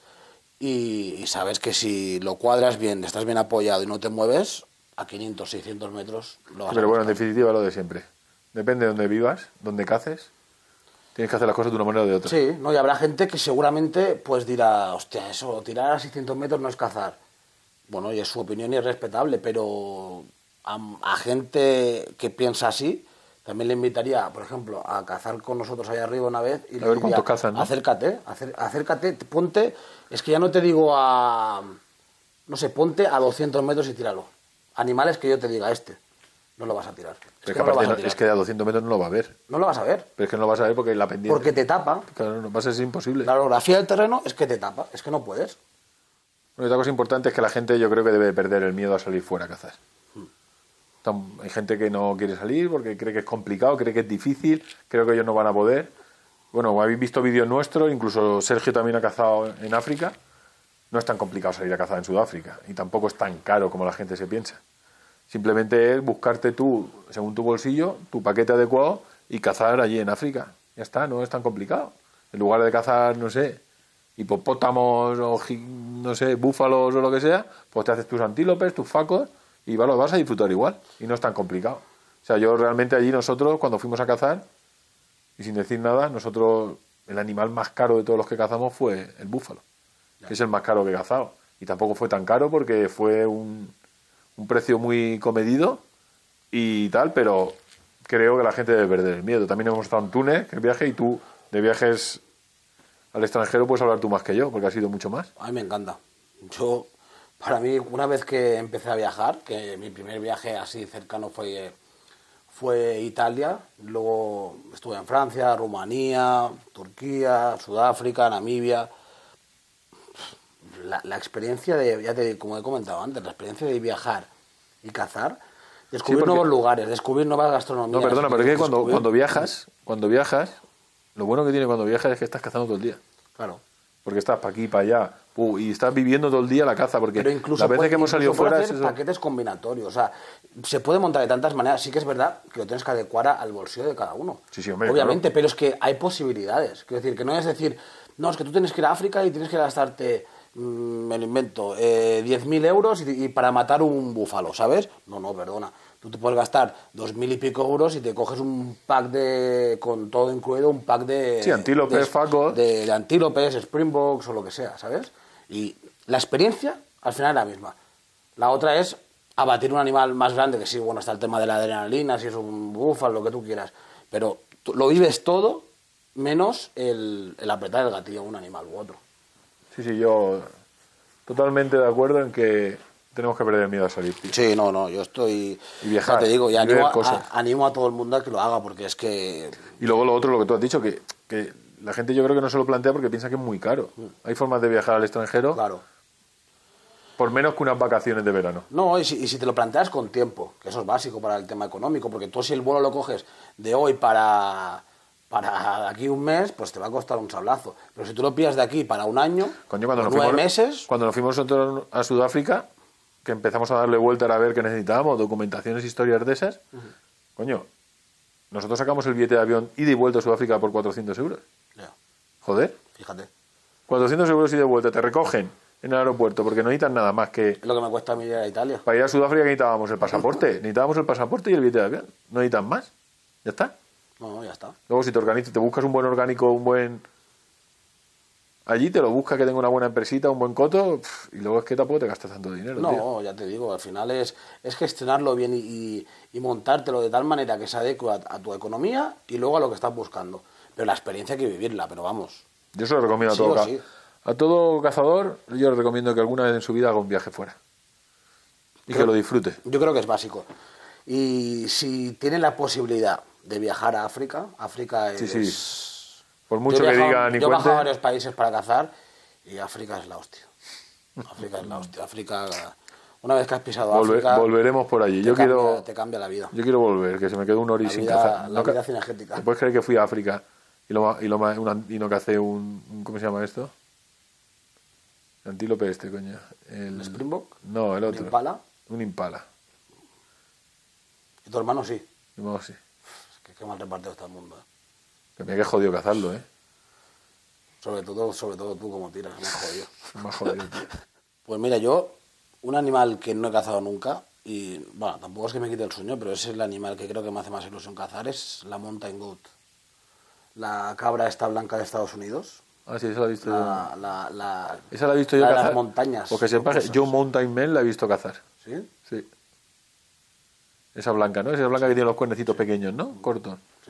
y, y sabes que si lo cuadras bien, estás bien apoyado y no te mueves, a quinientos, seiscientos metros lo vas Pero a bueno, en definitiva lo de siempre. Depende de dónde vivas, dónde caces, tienes que hacer las cosas de una manera o de otra. Sí, no, y habrá gente que seguramente pues dirá, hostia, eso, tirar a seiscientos metros no es cazar. Bueno, y es su opinión y es respetable, pero a, a gente que piensa así, también le invitaría, por ejemplo, a cazar con nosotros allá arriba una vez. Y a ver cuántos cazan, ¿no? Acércate, acer, acércate, ponte, es que ya no te digo a, no sé, ponte a doscientos metros y tíralo. Animales que yo te diga, este, no lo vas a tirar. Es, es, que, que, no no, es que a doscientos metros no lo va a ver. No lo vas a ver. Pero es que no lo vas a ver porque la pendiente... Porque te tapa. Claro, no, va a ser imposible. La orografía del terreno es que te tapa, es que no puedes. Bueno, otra cosa importante es que la gente yo creo que debe perder el miedo a salir fuera a cazar. Hmm. Hay gente que no quiere salir porque cree que es complicado, cree que es difícil, creo que ellos no van a poder. Bueno, habéis visto vídeos nuestros, incluso Sergio también ha cazado en África. No es tan complicado salir a cazar en Sudáfrica y tampoco es tan caro como la gente se piensa. Simplemente es buscarte tú, según tu bolsillo, tu paquete adecuado y cazar allí en África. Ya está, no es tan complicado. En lugar de cazar, no sé, hipopótamos o, no sé, búfalos o lo que sea, pues te haces tus antílopes, tus facos y los vas a disfrutar igual. Y no es tan complicado. O sea, yo realmente allí nosotros, cuando fuimos a cazar, y sin decir nada, nosotros, el animal más caro de todos los que cazamos fue el búfalo, que es el más caro que he cazado. Y tampoco fue tan caro porque fue un... un precio muy comedido y tal, pero creo que la gente debe perder el miedo. También hemos estado en Túnez, que el viaje, y tú de viajes al extranjero puedes hablar tú más que yo, porque has ido mucho más. A mí me encanta. Yo, para mí, una vez que empecé a viajar, que mi primer viaje así cercano fue, fue Italia, luego estuve en Francia, Rumanía, Turquía, Sudáfrica, Namibia... La, la experiencia de, ya te, como he comentado antes, la experiencia de viajar y cazar, descubrir sí, porque... nuevos lugares, descubrir nuevas gastronomías. No, perdona, pero es que cuando, cuando viajas, cuando viajas, lo bueno que tiene cuando viajas es que estás cazando todo el día. Claro. Porque estás para aquí, para allá, uh, y estás viviendo todo el día la caza, porque pero incluso las veces puede, que hemos salido fuera... hacer es eso. Paquetes combinatorios, o sea, se puede montar de tantas maneras, sí que es verdad que lo tienes que adecuar al bolsillo de cada uno. Sí, sí, hombre, obviamente, claro. Pero es que hay posibilidades, quiero decir, que no es decir, no, es que tú tienes que ir a África y tienes que gastarte... me lo invento, eh, diez mil euros y, y para matar un búfalo, ¿sabes? No, no, perdona. Tú te puedes gastar dos mil y pico euros y te coges un pack de, con todo incluido, un pack de... Sí, antílopes, de, facos. De, de antílopes, springboks o lo que sea, ¿sabes? Y la experiencia al final es la misma. La otra es abatir un animal más grande, que sí, bueno, está el tema de la adrenalina, si es un búfalo, lo que tú quieras, pero tú lo vives todo menos el, el apretar el gatillo a un animal u otro. Sí, sí, yo totalmente de acuerdo en que tenemos que perder el miedo a salir, tío. Sí, no, no, yo estoy... Y viajar, ya te digo, y y animo, ver a, cosas. a- animo a todo el mundo a que lo haga, porque es que... Y luego lo otro, lo que tú has dicho, que, que la gente yo creo que no se lo plantea porque piensa que es muy caro. Hay formas de viajar al extranjero Claro. por menos que unas vacaciones de verano. No, y si, y si te lo planteas con tiempo, que eso es básico para el tema económico, porque tú si el vuelo lo coges de hoy para, para aquí un mes, pues te va a costar un sablazo. Pero si tú lo pillas de aquí para un año, Coño, cuando o nos nueve fuimos, meses, cuando nos fuimos nosotros a Sudáfrica, que empezamos a darle vuelta a ver qué necesitábamos, documentaciones, historias de esas, coño, nosotros sacamos el billete de avión ida y vuelta a Sudáfrica por cuatrocientos euros. ya, Joder, fíjate, cuatrocientos euros ida y vuelta, te recogen en el aeropuerto porque no necesitan nada más que... es lo que me cuesta a mí ir a Italia. Para ir a Sudáfrica necesitábamos el pasaporte, necesitábamos el pasaporte y el billete de avión, no necesitan más, ya está. No, no, ya está. Luego si te organizas, te buscas un buen orgánico, un buen... Allí te lo buscas que tenga una buena empresita, un buen coto, pff, y luego es que tampoco te gastas tanto dinero, No, tío. ya te digo, al final es, es gestionarlo bien y, y, y montártelo de tal manera que se adecue a, a tu economía y luego a lo que estás buscando. Pero la experiencia hay que vivirla, pero vamos. Yo se lo recomiendo a Sí todo, o ca- sí. a todo cazador, yo le recomiendo que alguna vez en su vida haga un viaje fuera. Y Creo- que lo disfrute. Yo creo que es básico. Y si tienen la posibilidad de viajar a África, África es... Sí, sí. Por Yo mucho he que viajado- digan y Yo he bajado a cuenten, varios países para cazar y África es la hostia. África es la hostia. África, una vez que has pisado volve- África, volveremos por allí. te, Yo cambia, quiero, te cambia la vida. yo quiero volver, que se me quedó un ori La sin vida, cazar. la ca- vida cinegética. ¿Te puedes creer que fui a África y, lo, ma- y, lo, ma- una- y no cacé un, un- ¿cómo se llama esto? El antílope este, coño. El, ¿El Springbok? No, el ¿Un otro. impala? Un impala. Y tu hermano sí. No, sí. Es que qué mal repartido está el mundo. ¿eh? Que me ha jodido cazarlo, ¿eh? Sobre todo, sobre todo tú como tiras, me has jodido. Me ha jodido, tío. Pues mira, yo, un animal que no he cazado nunca, y bueno, tampoco es que me quite el sueño, pero es el animal que creo que me hace más ilusión cazar, es la mountain goat. La cabra esta blanca de Estados Unidos. Ah, sí, esa la he visto yo. La, la, la, Esa la he visto yo la de cazar. las montañas. Porque sepas que rocosas. yo Mountain Man la he visto cazar. ¿Sí? Sí. Esa blanca, ¿no? Esa blanca que tiene los cuernecitos pequeños, ¿no? Cortos. Sí.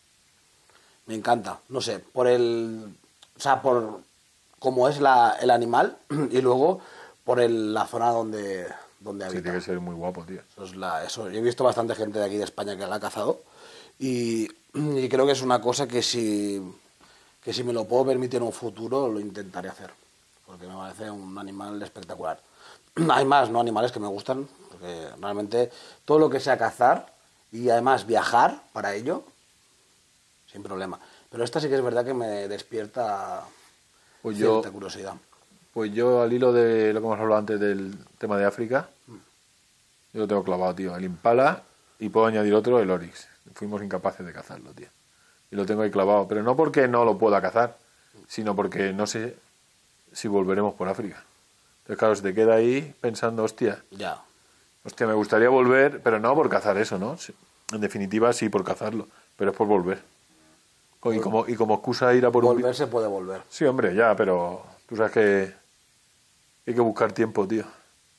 Me encanta, no sé, por el... O sea, por cómo es la, el animal y luego por el, la zona donde, donde Sí, habita. tiene que ser muy guapo, tío. Eso es la, eso, yo he visto bastante gente de aquí de España que la ha cazado y, y creo que es una cosa que si, que si me lo puedo permitir en un futuro lo intentaré hacer, porque me parece un animal espectacular. Hay más, ¿no? Animales que me gustan, porque realmente todo lo que sea cazar y además viajar para ello, sin problema. Pero esta sí que es verdad que me despierta Pues yo, cierta curiosidad. pues yo, al hilo de lo que hemos hablado antes del tema de África, yo lo tengo clavado, tío. El impala y puedo añadir otro, el oryx. Fuimos incapaces de cazarlo, tío. Y lo tengo ahí clavado. Pero no porque no lo pueda cazar, sino porque no sé si volveremos por África. Entonces, claro, se te queda ahí pensando, hostia, Ya. hostia, me gustaría volver, pero no por cazar eso, ¿no? Sí, en definitiva, sí, por cazarlo, pero es por volver. Co- Y como, y como excusa ir a por un... Volver se puede volver. Sí, hombre, ya, pero tú sabes que hay que buscar tiempo, tío.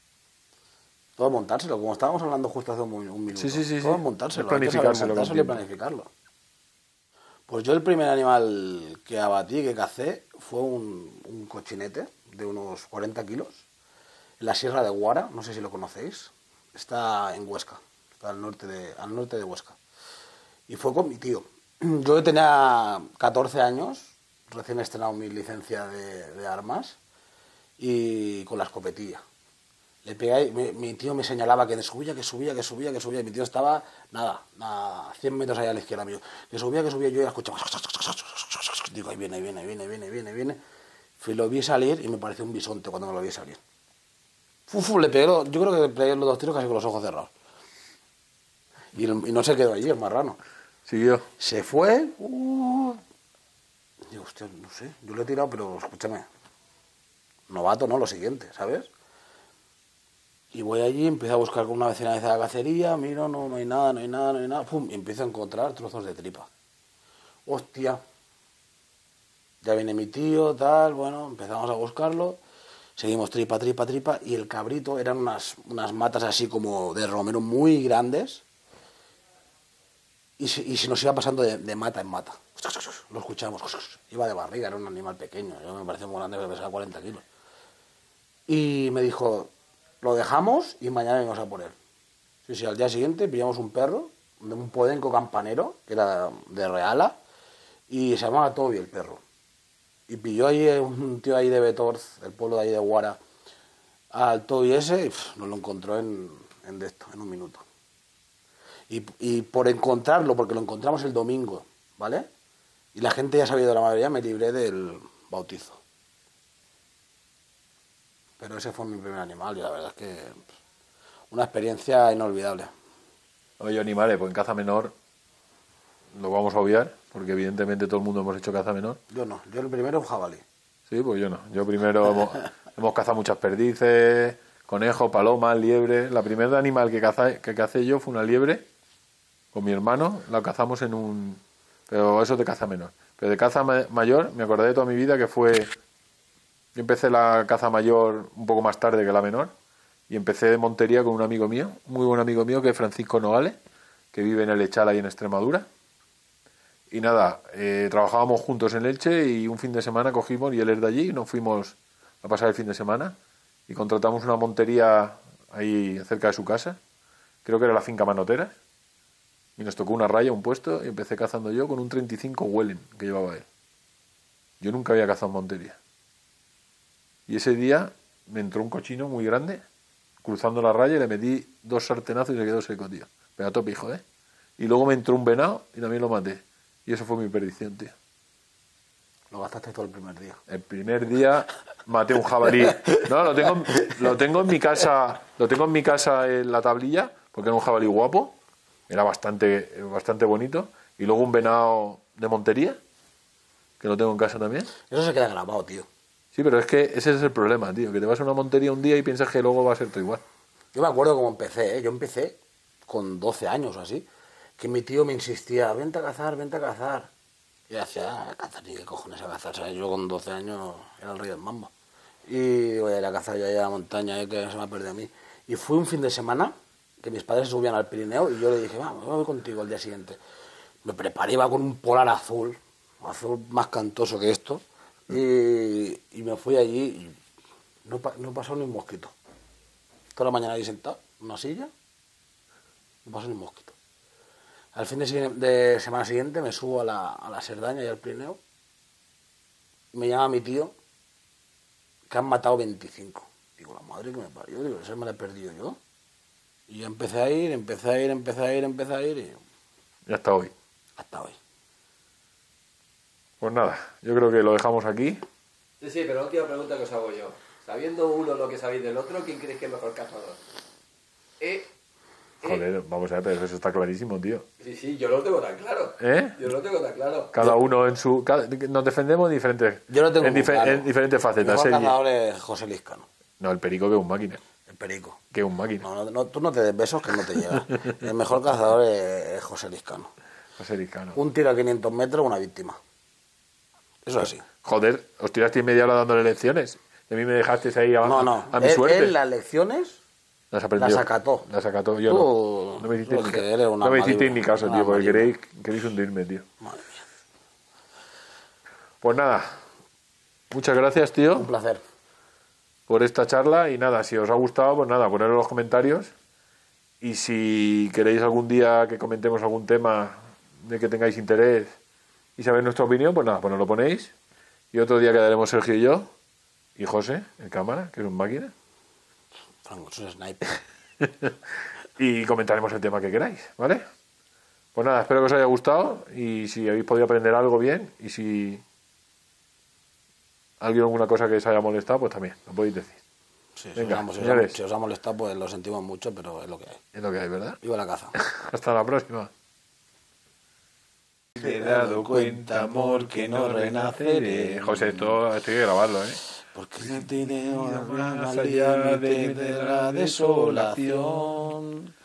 Todo montárselo, como estábamos hablando justo hace un, un minuto. Sí, sí, sí, Todo sí. montárselo. Es hay que saber planificárselo con montárselo y tiempo. planificarlo. Pues yo el primer animal que abatí, que cacé, fue un, un cochinete de unos cuarenta kilos en la Sierra de Guara, no sé si lo conocéis. Está en Huesca, está al norte de, al norte de Huesca. Y fue con mi tío. Yo tenía catorce años, recién estrenado mi licencia de, de armas y con la escopetilla. Le pegué ahí, mi, mi tío me señalaba que subía, que subía, que subía, que subía. Y mi tío estaba, nada, a cien metros allá a la izquierda mío. Que subía, que subía, yo ya escuchaba. Digo, ahí viene, ahí viene, ahí viene, ahí viene, ahí viene, ahí viene. Fui, lo vi salir y me pareció un bisonte cuando me lo vi salir. Fufu, le pegué, lo- yo creo que le pegué los dos tiros casi con los ojos cerrados. Y, el- y no se quedó allí, el marrano. Siguió. Se fue. Uh, digo, hostia, no sé, yo lo he tirado, pero escúchame. Novato, ¿no? Lo siguiente, ¿sabes? Y voy allí, empiezo a buscar con una vecina de la cacería, miro, no, no hay nada, no hay nada, no hay nada, pum, y empiezo a encontrar trozos de tripa. Hostia. Ya viene mi tío, tal, bueno, empezamos a buscarlo, seguimos tripa, tripa, tripa, y el cabrito eran unas, unas matas así como de romero muy grandes, y se, y se nos iba pasando de, de mata en mata. Lo escuchamos, iba de barriga, era un animal pequeño, yo me parecía muy grande, pero pesaba cuarenta kilos. Y me dijo, lo dejamos y mañana íbamos a por él. Sí, sí, al día siguiente pillamos un perro, de un podenco campanero, que era de Reala, y se llamaba Toby el perro. Y pilló ahí un tío ahí de Betorz, el pueblo de ahí de Guara, al Toby ese, y pff, nos lo encontró en, en de esto, en un minuto. Y, y por encontrarlo, porque lo encontramos el domingo, ¿vale? Y la gente ya sabía de la mayoría, me libré del bautizo. Pero ese fue mi primer animal y la verdad es que una experiencia inolvidable. Oye, animales, pues en caza menor lo vamos a obviar, porque evidentemente todo el mundo hemos hecho caza menor. Yo no, yo el primero un jabalí. Sí, pues yo no. Yo primero hemos, hemos cazado muchas perdices, conejos, palomas, liebres. La primera animal que, caza, que cacé yo fue una liebre con mi hermano. La cazamos en un... Pero eso es de caza menor. Pero de caza ma- mayor, me acordé de toda mi vida que fue... Yo empecé la caza mayor un poco más tarde que la menor. Y empecé de montería con un amigo mío, muy buen amigo mío, que es Francisco Nogales, que vive en el Echal, ahí en Extremadura. Y nada, eh, trabajábamos juntos en Elche y un fin de semana cogimos, y él es de allí, y nos fuimos a pasar el fin de semana y contratamos una montería ahí cerca de su casa, creo que era la finca Manoteras, y nos tocó una raya, un puesto, y empecé cazando yo con un treinta y cinco Wellen que llevaba él. Yo nunca había cazado en montería. Y ese día me entró un cochino muy grande, cruzando la raya, y le metí dos sartenazos y se quedó seco, tío. Pero a tope, hijo, ¿eh? Y luego me entró un venado y también lo maté. Y eso fue mi perdición, tío. Lo gastaste todo el primer día. El primer día maté un jabalí. No, lo tengo, lo tengo en mi casa, lo tengo en mi casa en la tablilla, porque era un jabalí guapo, era bastante, bastante bonito. Y luego un venado de montería, que lo tengo en casa también. Eso se queda grabado, tío. Sí, pero es que ese es el problema, tío, que te vas a una montería un día y piensas que luego va a ser todo igual. Yo me acuerdo cómo empecé, ¿eh? Yo empecé con doce años o así, que mi tío me insistía, vente a cazar, vente a cazar. Y yo decía, ah, cazar, ni qué cojones a cazar, ¿sabes? Yo con doce años era el rey del mambo. Y voy a ir a cazar yo allá a la montaña, ¿eh? Que se me ha perdido a mí. Y fui un fin de semana, que mis padres se subían al Pirineo, y yo le dije, vamos, voy contigo el día siguiente. Me preparé, iba con un polar azul, azul más cantoso que esto, y, y me fui allí y no, no pasó ni un mosquito. Toda la mañana ahí sentado en una silla, no pasó ni un mosquito. Al fin de, de semana siguiente me subo a la, a la Cerdaña y al Pirineo, me llama mi tío, que han matado veinticinco. Digo, la madre que me parió, digo, ese me la he perdido yo. Y yo empecé a ir, empecé a ir, empecé a ir, empecé a ir y... Ya hasta hoy. Hasta hoy. Pues nada, yo creo que lo dejamos aquí. Sí, sí, pero la última pregunta que os hago yo. Sabiendo uno lo que sabéis del otro, ¿quién creéis que es mejor cazador? ¿Eh? ¿Eh? Joder, vamos a ver, pero eso está clarísimo, tío. Sí, sí, yo lo tengo tan claro. ¿Eh? Yo lo tengo tan claro. Cada uno en su... cada- nos defendemos en diferentes, Yo lo tengo en, muy dife- claro. en diferentes El facetas. mejor ¿eh? cazador es José Liscano, No, el perico que es un máquina. el perico. Que es un máquina. No, no, no, tú no te des besos que no te llega. El mejor cazador es, es José Liscano. José Liscano. Un tiro a quinientos metros, una víctima. Eso es así. Joder, os tiraste media hora dándole lecciones. Y a mí me dejasteis ahí a, No, no. a mi él, suerte. él las lecciones Las aprendió. las acató. Las acató. Yo Tú- no. No me hiciste, tú ni, es que ca- eres una no me hicisteis maligna, ni caso, una tío, porque maligna. queréis, queréis hundirme, tío. Madre mía. Pues nada. Muchas gracias, tío, Un placer. por esta charla. Y nada, si os ha gustado, pues nada, ponedlo en los comentarios. Y si queréis algún día que comentemos algún tema de que tengáis interés y saber nuestra opinión, pues nada, pues nos lo ponéis. Y otro día quedaremos Sergio y yo, y José, en cámara, que es un máquina, Franco, es un sniper. y comentaremos el tema que queráis, ¿vale? Pues nada, espero que os haya gustado, y si habéis podido aprender algo, bien, y si alguien alguna cosa que os haya molestado, pues también, lo podéis decir. Sí, si, Venga, os, si, os, señores. si os ha molestado, pues lo sentimos mucho, pero es lo que hay. Es lo que hay, ¿verdad? Viva la caza. Hasta la próxima. Me he dado cuenta, amor, que no renaceré. José, esto, esto hay que grabarlo, ¿eh? Porque no tiene Más más allá allá de- de la desolación.